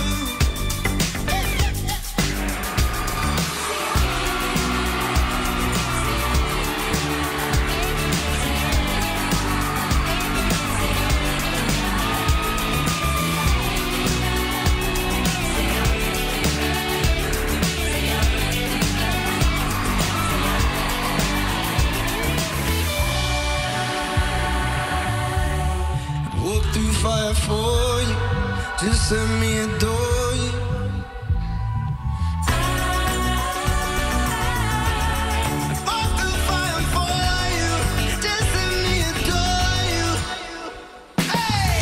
Walk through fire for you, just let me adore you. Walk through fire for you, just let me adore you. Hey!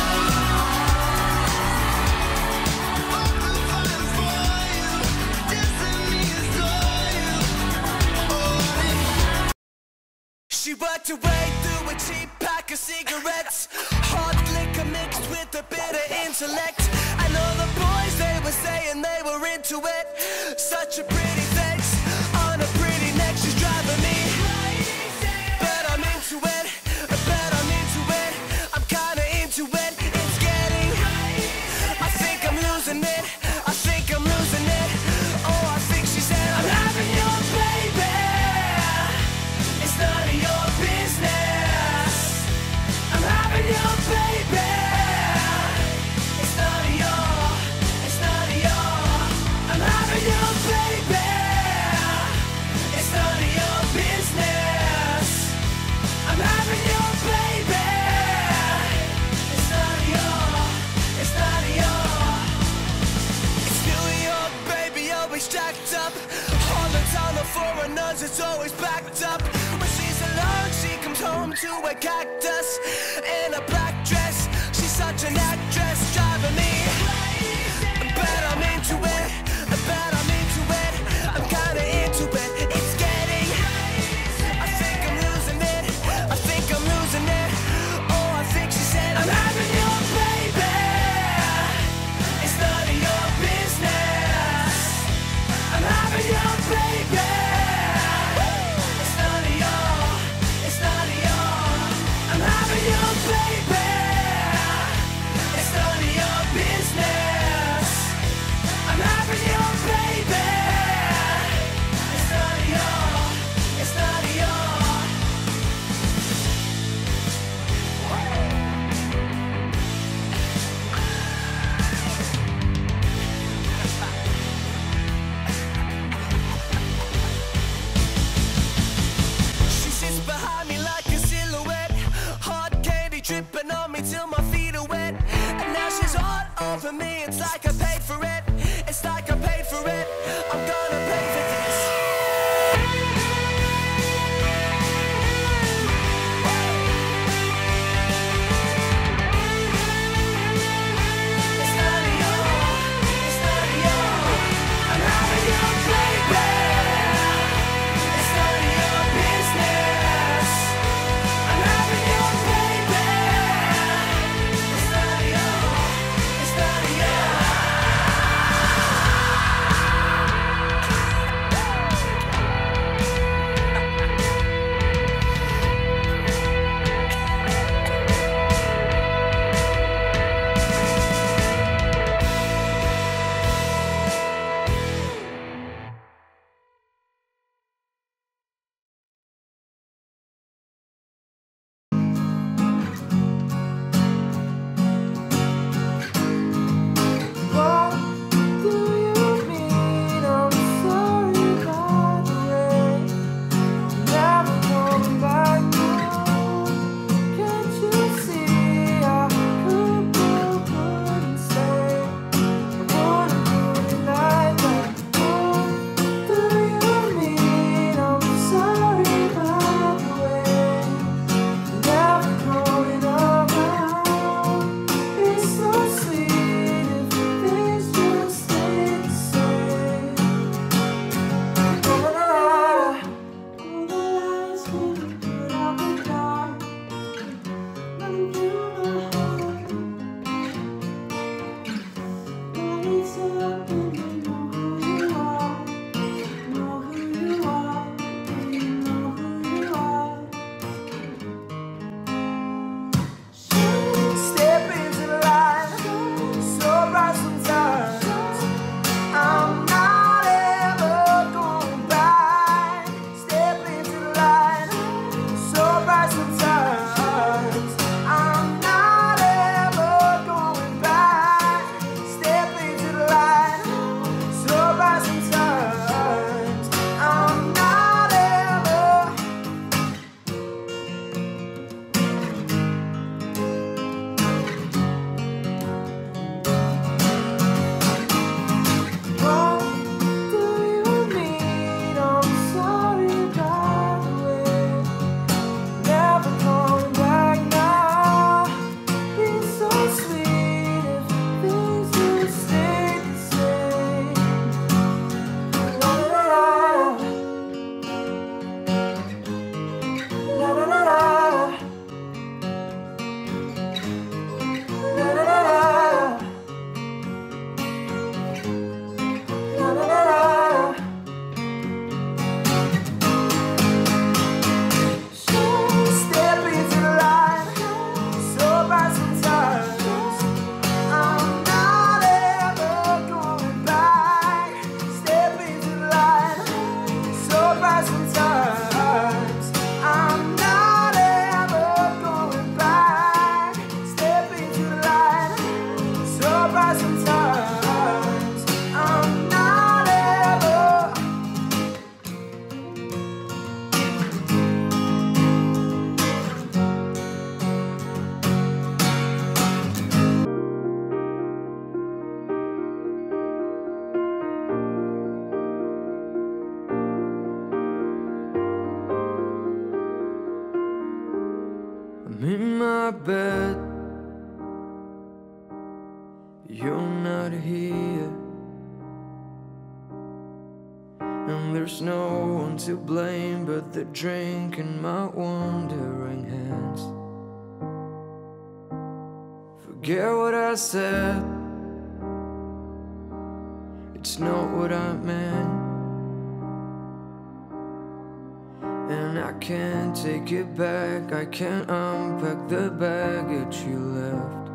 Walk through fire for you, just let me adore you. She worked her way through a cheap pack of cigarettes. Hard liquor mixed with a bit of intellect. And all the boys, they were saying they were into it. Such a pretty face on a pretty neck, she's driving me. But I'm into it, but I'm into it. I'm kinda into it, it's getting. I think I'm losing it, I think I'm losing it. Oh, I think she said I'm having your baby. It's none of your business. I'm having your baby. It's none of your. I'm having your baby. It's none of your business. I'm having your baby. It's none of your. It's New York, baby, always jacked up. All the time, the foreigners, it's always backed up. When she's alone, she comes home to a cactus in a black dress. She's such an actress, driving me. But I'm into it, but I'm into it. I'm kinda into it, it's getting. I think I'm losing it, I think I'm losing it. like I paid for it. It's like I paid for it. I'm gonna pay for this. It's none of your, I'm having your baby. It's none of your business. I'm having your baby. It's none of your, it's none of your. What do you mean? I'm sorry, by the way. Never coming back now. Can't you see I couldn't stay? I wouldn't do it like that. What do you mean? I'm sorry, by the way. Never coming around. It's so sweet if things just stay the same. All the lights will put out the dark. But you know lights up and you know who you are. Know who you are. You know who you are. Step into the light, so bright sometimes. I'm not ever going back. Step into the light, so bright sometimes. I'm not ever going back. Step into the light, so bright sometimes. I'm not ever. What do you mean? I'm sorry, by the way. Never coming back now. It's so sweet if things just stay the same. La la la, la la la, la la la, la la la. La la la la. Step into the light, so bright sometimes. I'm not ever going back. Step into the light, so bright sometimes. I'm not ever going back. Step into the light, so bright sometimes. I'm not ever. I'm in my bed, you're not here, and there's no one to blame but the drink in my wandering hands. Forget what I said, it's not what I meant. And I can't take it back, I can't unpack the baggage you left.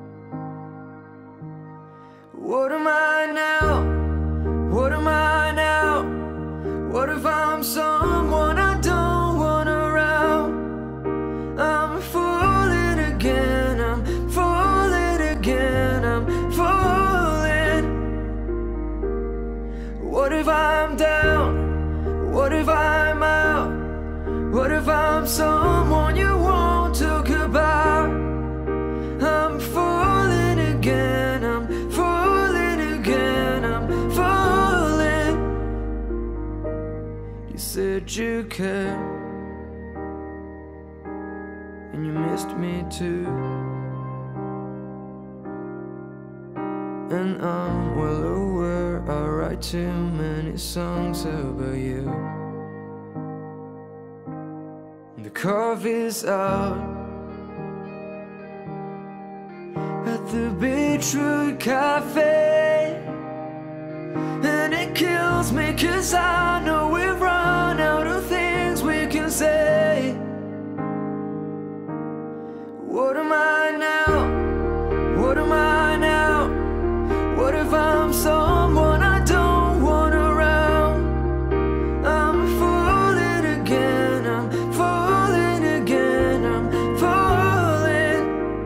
What am I now? What am I now? What if I'm someone I don't want around? I'm falling again, I'm falling again, I'm falling. What if I'm down? What if I'm out? What if I'm someone you won't talk about? I'm falling again, I'm falling. you care, and you missed me too. And I'm well aware I write too many songs about you. The coffee's out at the Beetroot Cafe, and it kills me 'cause I know we've run out of things we can say. What am I now? What am I now? What if I'm someone I don't want around? I'm falling again, I'm falling again, I'm falling.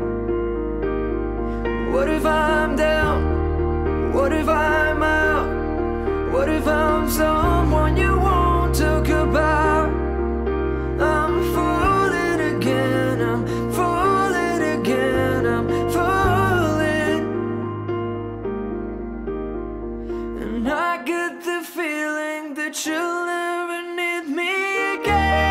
What if I'm down? What if I'm out? What if I'm someone you won't talk about? I'm falling again, I'm falling again, I'm falling. And I get the feeling that you'll never need me again.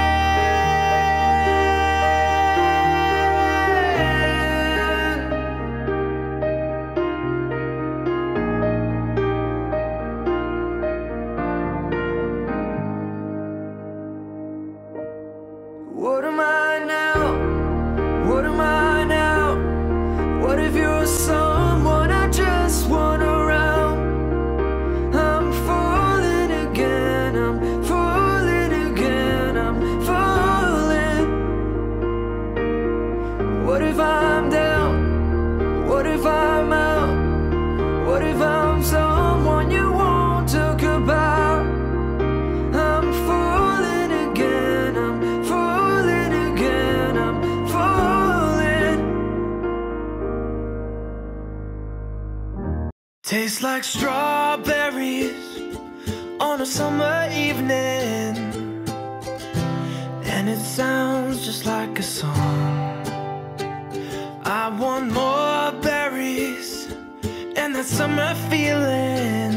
What am I now? What am I now? What if you're someone I just want around? I'm falling again, I'm falling again, I'm falling. What if I'm down? What if I'm out? What if I'm someone you won't talk about? I'm falling again, I'm falling again, I'm falling. Tastes like strawberries on a summer evening, and it sounds just like a song. I want more berries and that summer feeling.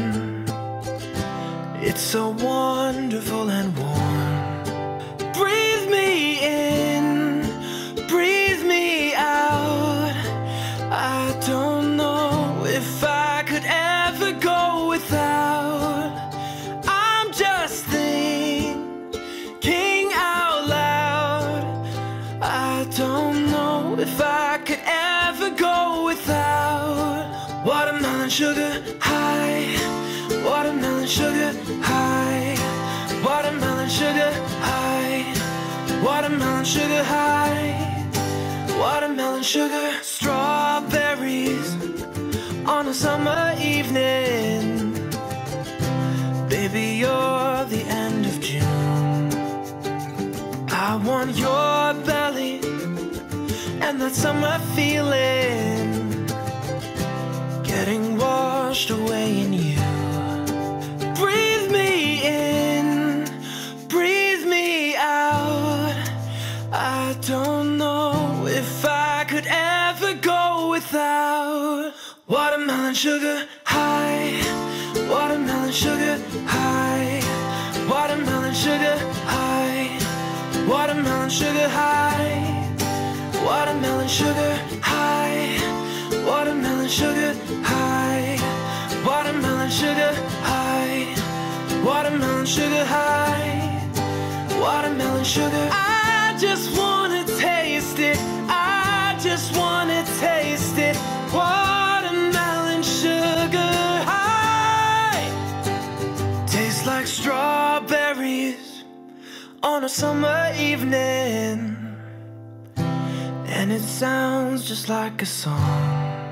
It's so wonderful and warm. Breathe me in, breathe me out. I don't know if I could ever go without. I'm just thinking out loud. I don't know if I could ever go without. Watermelon sugar high, watermelon sugar high, watermelon sugar high, watermelon sugar high, watermelon sugar. Strawberries on a summer evening. Baby, you're the end of June. I want your belly and that summer feeling, getting washed away in you. Breathe me in, breathe me out. I don't know if I could ever go without. Watermelon sugar high, watermelon sugar high, watermelon sugar high, watermelon sugar high, watermelon sugar high, watermelon sugar high, watermelon sugar high, watermelon sugar high, watermelon sugar. I just wanna taste it, I just wanna taste it. Watermelon sugar high. Tastes like strawberries on a summer evening, and it sounds just like a song.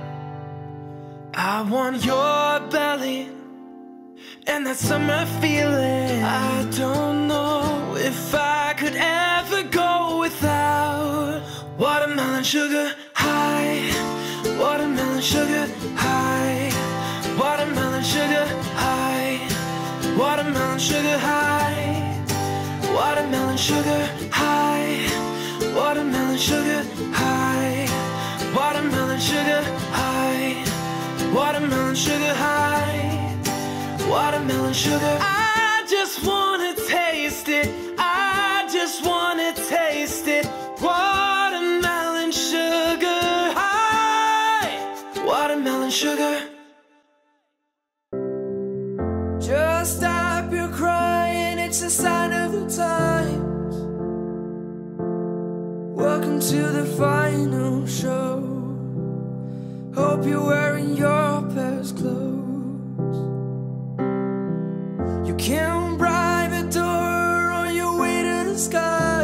I want your belly and that summer feeling. I don't know if I could ever go without. Watermelon sugar high, watermelon sugar high, watermelon sugar high, watermelon sugar high, watermelon sugar high, watermelon sugar high, watermelon sugar high, watermelon sugar high, watermelon sugar. I just wanna taste it. to the final show. Hope you're wearing your best clothes. You can't bribe a door on your way to the sky.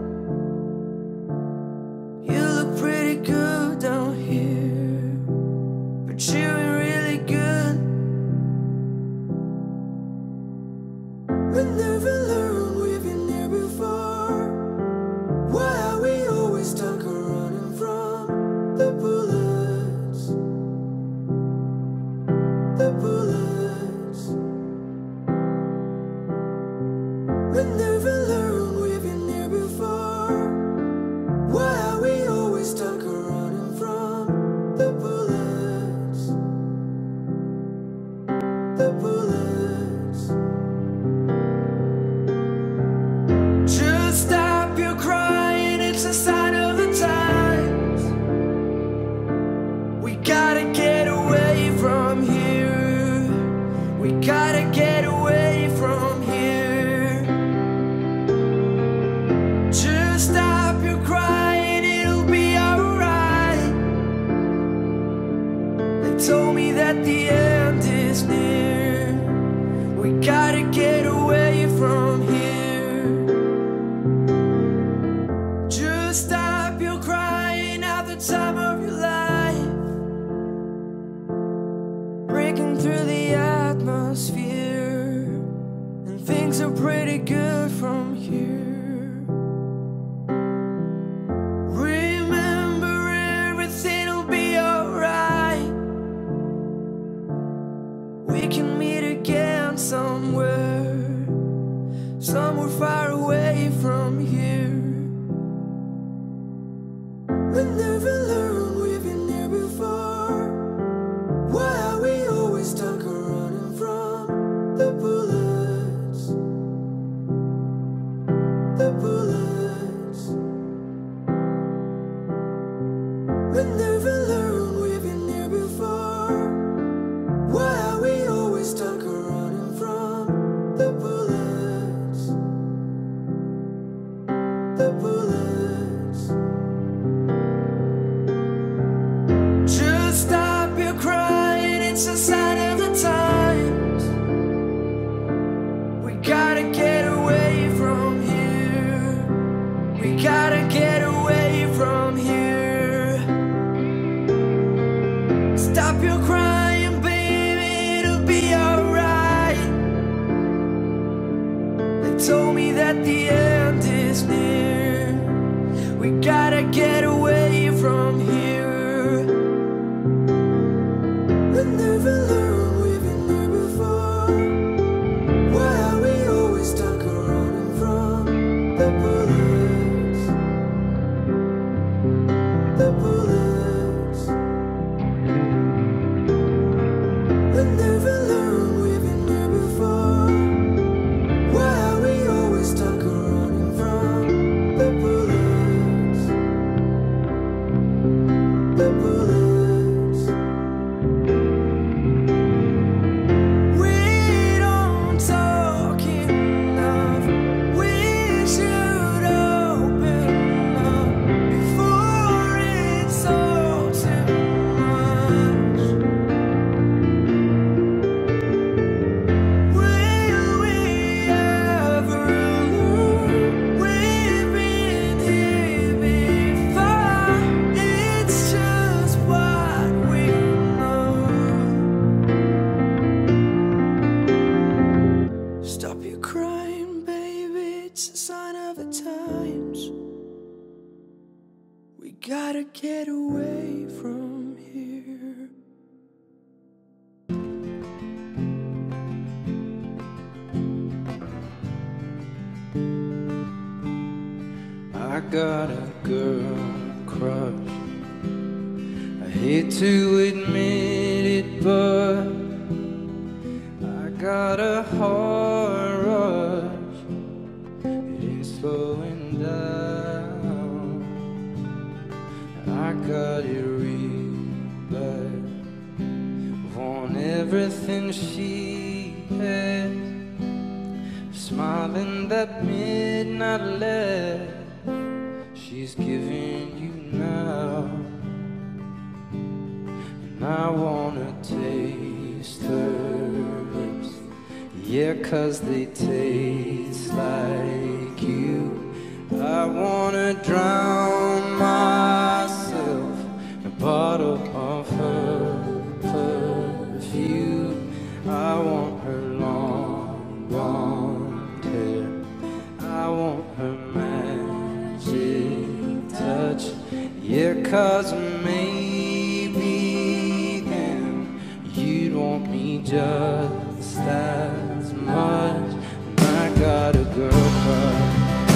You look pretty good down here, but you ain't really good. We never learned we've been here before. Why are we always stuck running from the bullets? The bullets. We never learned we've been here before. Why are we always stuck running from the bullets? The bullets. Just stop your crying, it's a sign of the times. We gotta get away from here. We gotta get away from here. Just stop your crying, it'll be alright. They told me that the end is near. We gotta get away from here. Just stop your crying at the time of your life. Breaking through the atmosphere, and things are pretty good from here. Remember, everything'll be alright. We can meet again somewhere, somewhere far away from here. We never learned we've been here before. Why are we always stuck running from the bullets? The bullets. We never learned we've been here before. Why are we always stuck running from the bullets? The bullets. Just stop your crying, it's a sign of the times. We gotta get away from here. We gotta get away from here. Stop your crying, baby, it'll be alright. They told me that the end is near. We gotta get away from here. We never learned we've been here before. Why are we always stuck running from the bullets? The bullets. We never learned we've been here before. Why are we always stuck running from the bullets? The bullets. We don't talk enough. We should open up before it's all too much. Will we ever learn? We've been here before. It's just what we know. Stop your crying, baby, it's a sign of the times. We gotta get away from here. I got a girl crush. I hate to admit it, but I got a heart rush. It ain't slowing down. I got it real bad. Want everything she has. Smiling that midnight laugh. She's giving Yeah, 'cause they taste like you. I wanna drown myself in a bottle of her perfume. I want her long blonde hair. I want her magic touch. Yeah, 'cause maybe then you'd want me just as much. And I got a girl crush.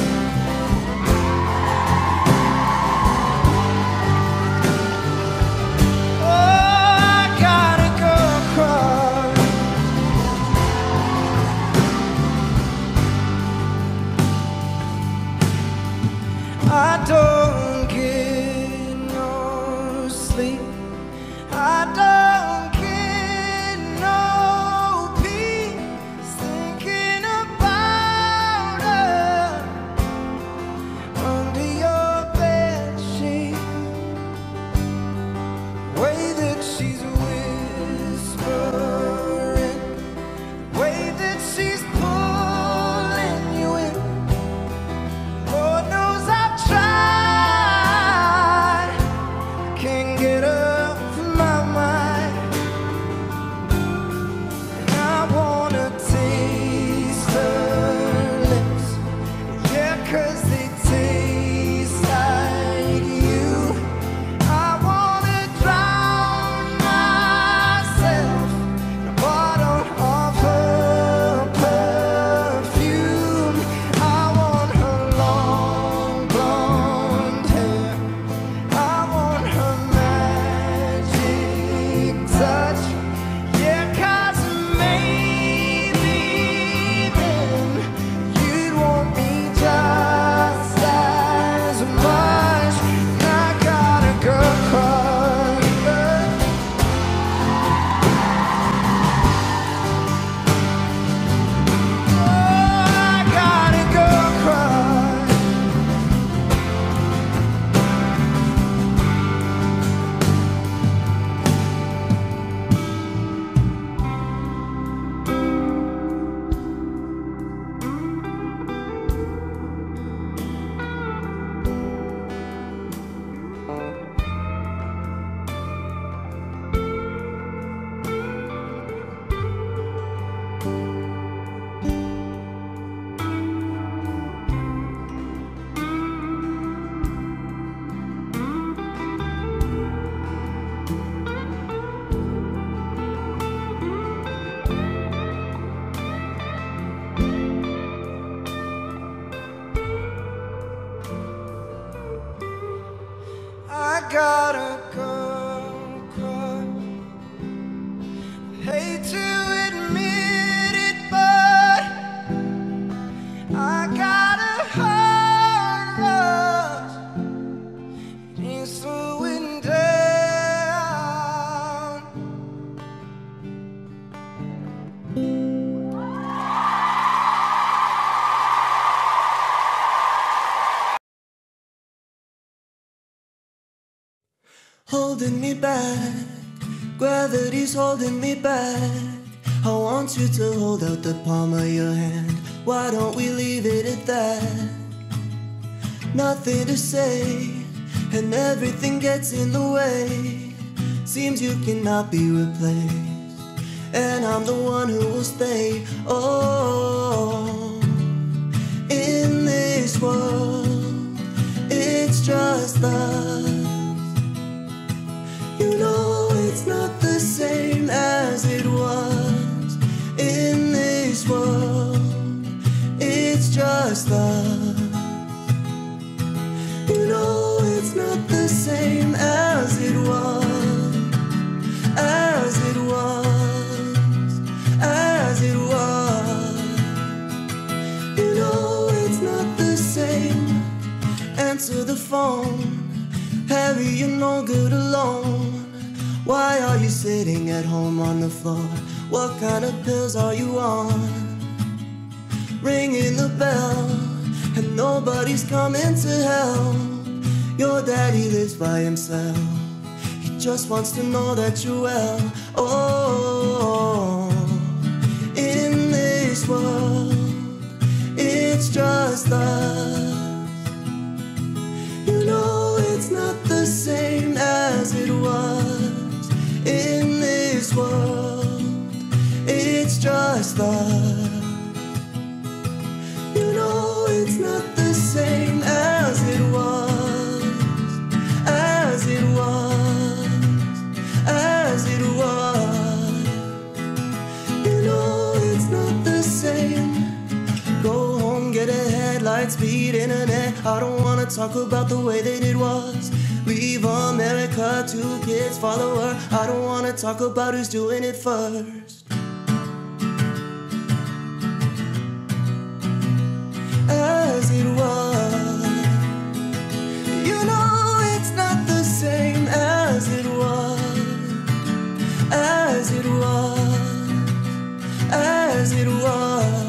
I don't get no sleep. I don't get no peace thinking about her under your bed sheet. Way that she's whispering, way that she's pulling you in. Lord knows I've tried, can't get up from my mind. And I wanna taste her lips, yeah, 'cause they taste like you. I wanna drown myself in a bottle of her perfume. I want her long blonde hair. I want her magic touch. Yeah, 'cause maybe then you'd want me just as much. And I got a girl crush. Oh, I got a girl crush. I got a girl crush. Hate to admit it, but I got a heart rush. It ain't slowing down. Holding me back, gravity's holding me back. I want you to hold out the palm of your hand. Why don't we leave it at that? Nothing to say, and everything gets in the way. Seems you cannot be replaced, and I'm the one who will stay. Oh, in this world, it's just us. You know it's not the same as it was. In this world, it's just us. You know it's not the same as it was, as it was, as it was. You know it's not the same. Answer the phone. Harry, you're no good alone. Why are you sitting at home on the floor? What kind of pills are you on? Ringing the bell, and nobody's coming to help. Your daddy lives by himself. He just wants to know that you're well. Oh, in this this world, it's just us. You know it's not the same as it was. In this world, it's just us. You know it's not the same as it was, as it was, as it was. You know it's not the same. Go home, get ahead, light speed, internet. I don't wanna talk about the way that it was. Leave America, 2 kids, follow her. I don't wanna talk about who's doing it first. As it was, you know it's not the same as it was, as it was, as it was.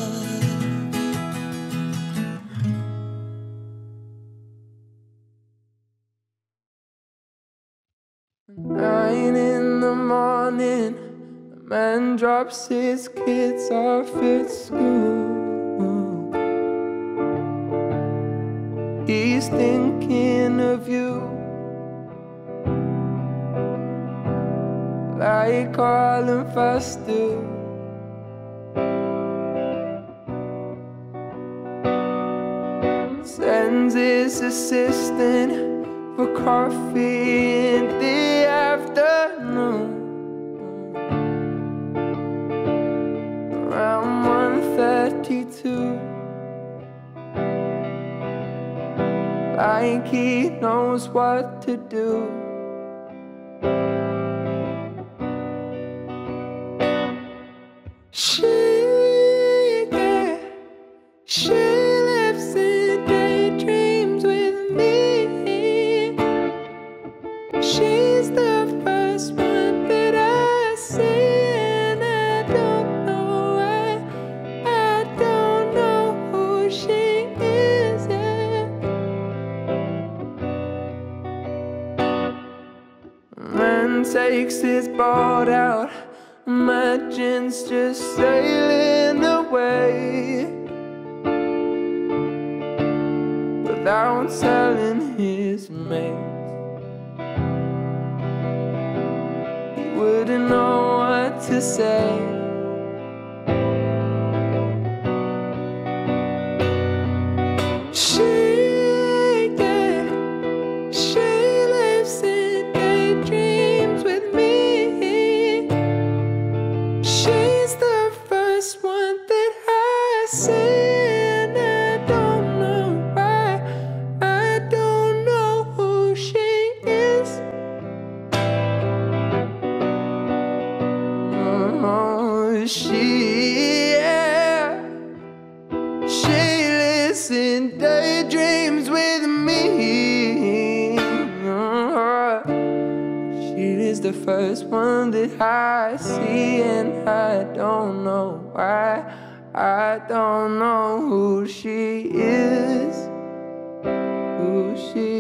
Nine in the morning, a man drops his kids off at school. He's thinking of you, like all of us do. Sends his assistant for coffee in the afternoon. Around 1:32, like he knows what to do. She lives in daydreams with me. She's the first one that I see, and I don't know why. I don't know who she is yet. Man takes his boat out, imagines just sailing away without telling his mate. He wouldn't know what to say. She lives in daydreams with me. She's the first one that I see. She lives in daydreams with me. She is the first one that I see, and I don't know why. I don't know who she is, who she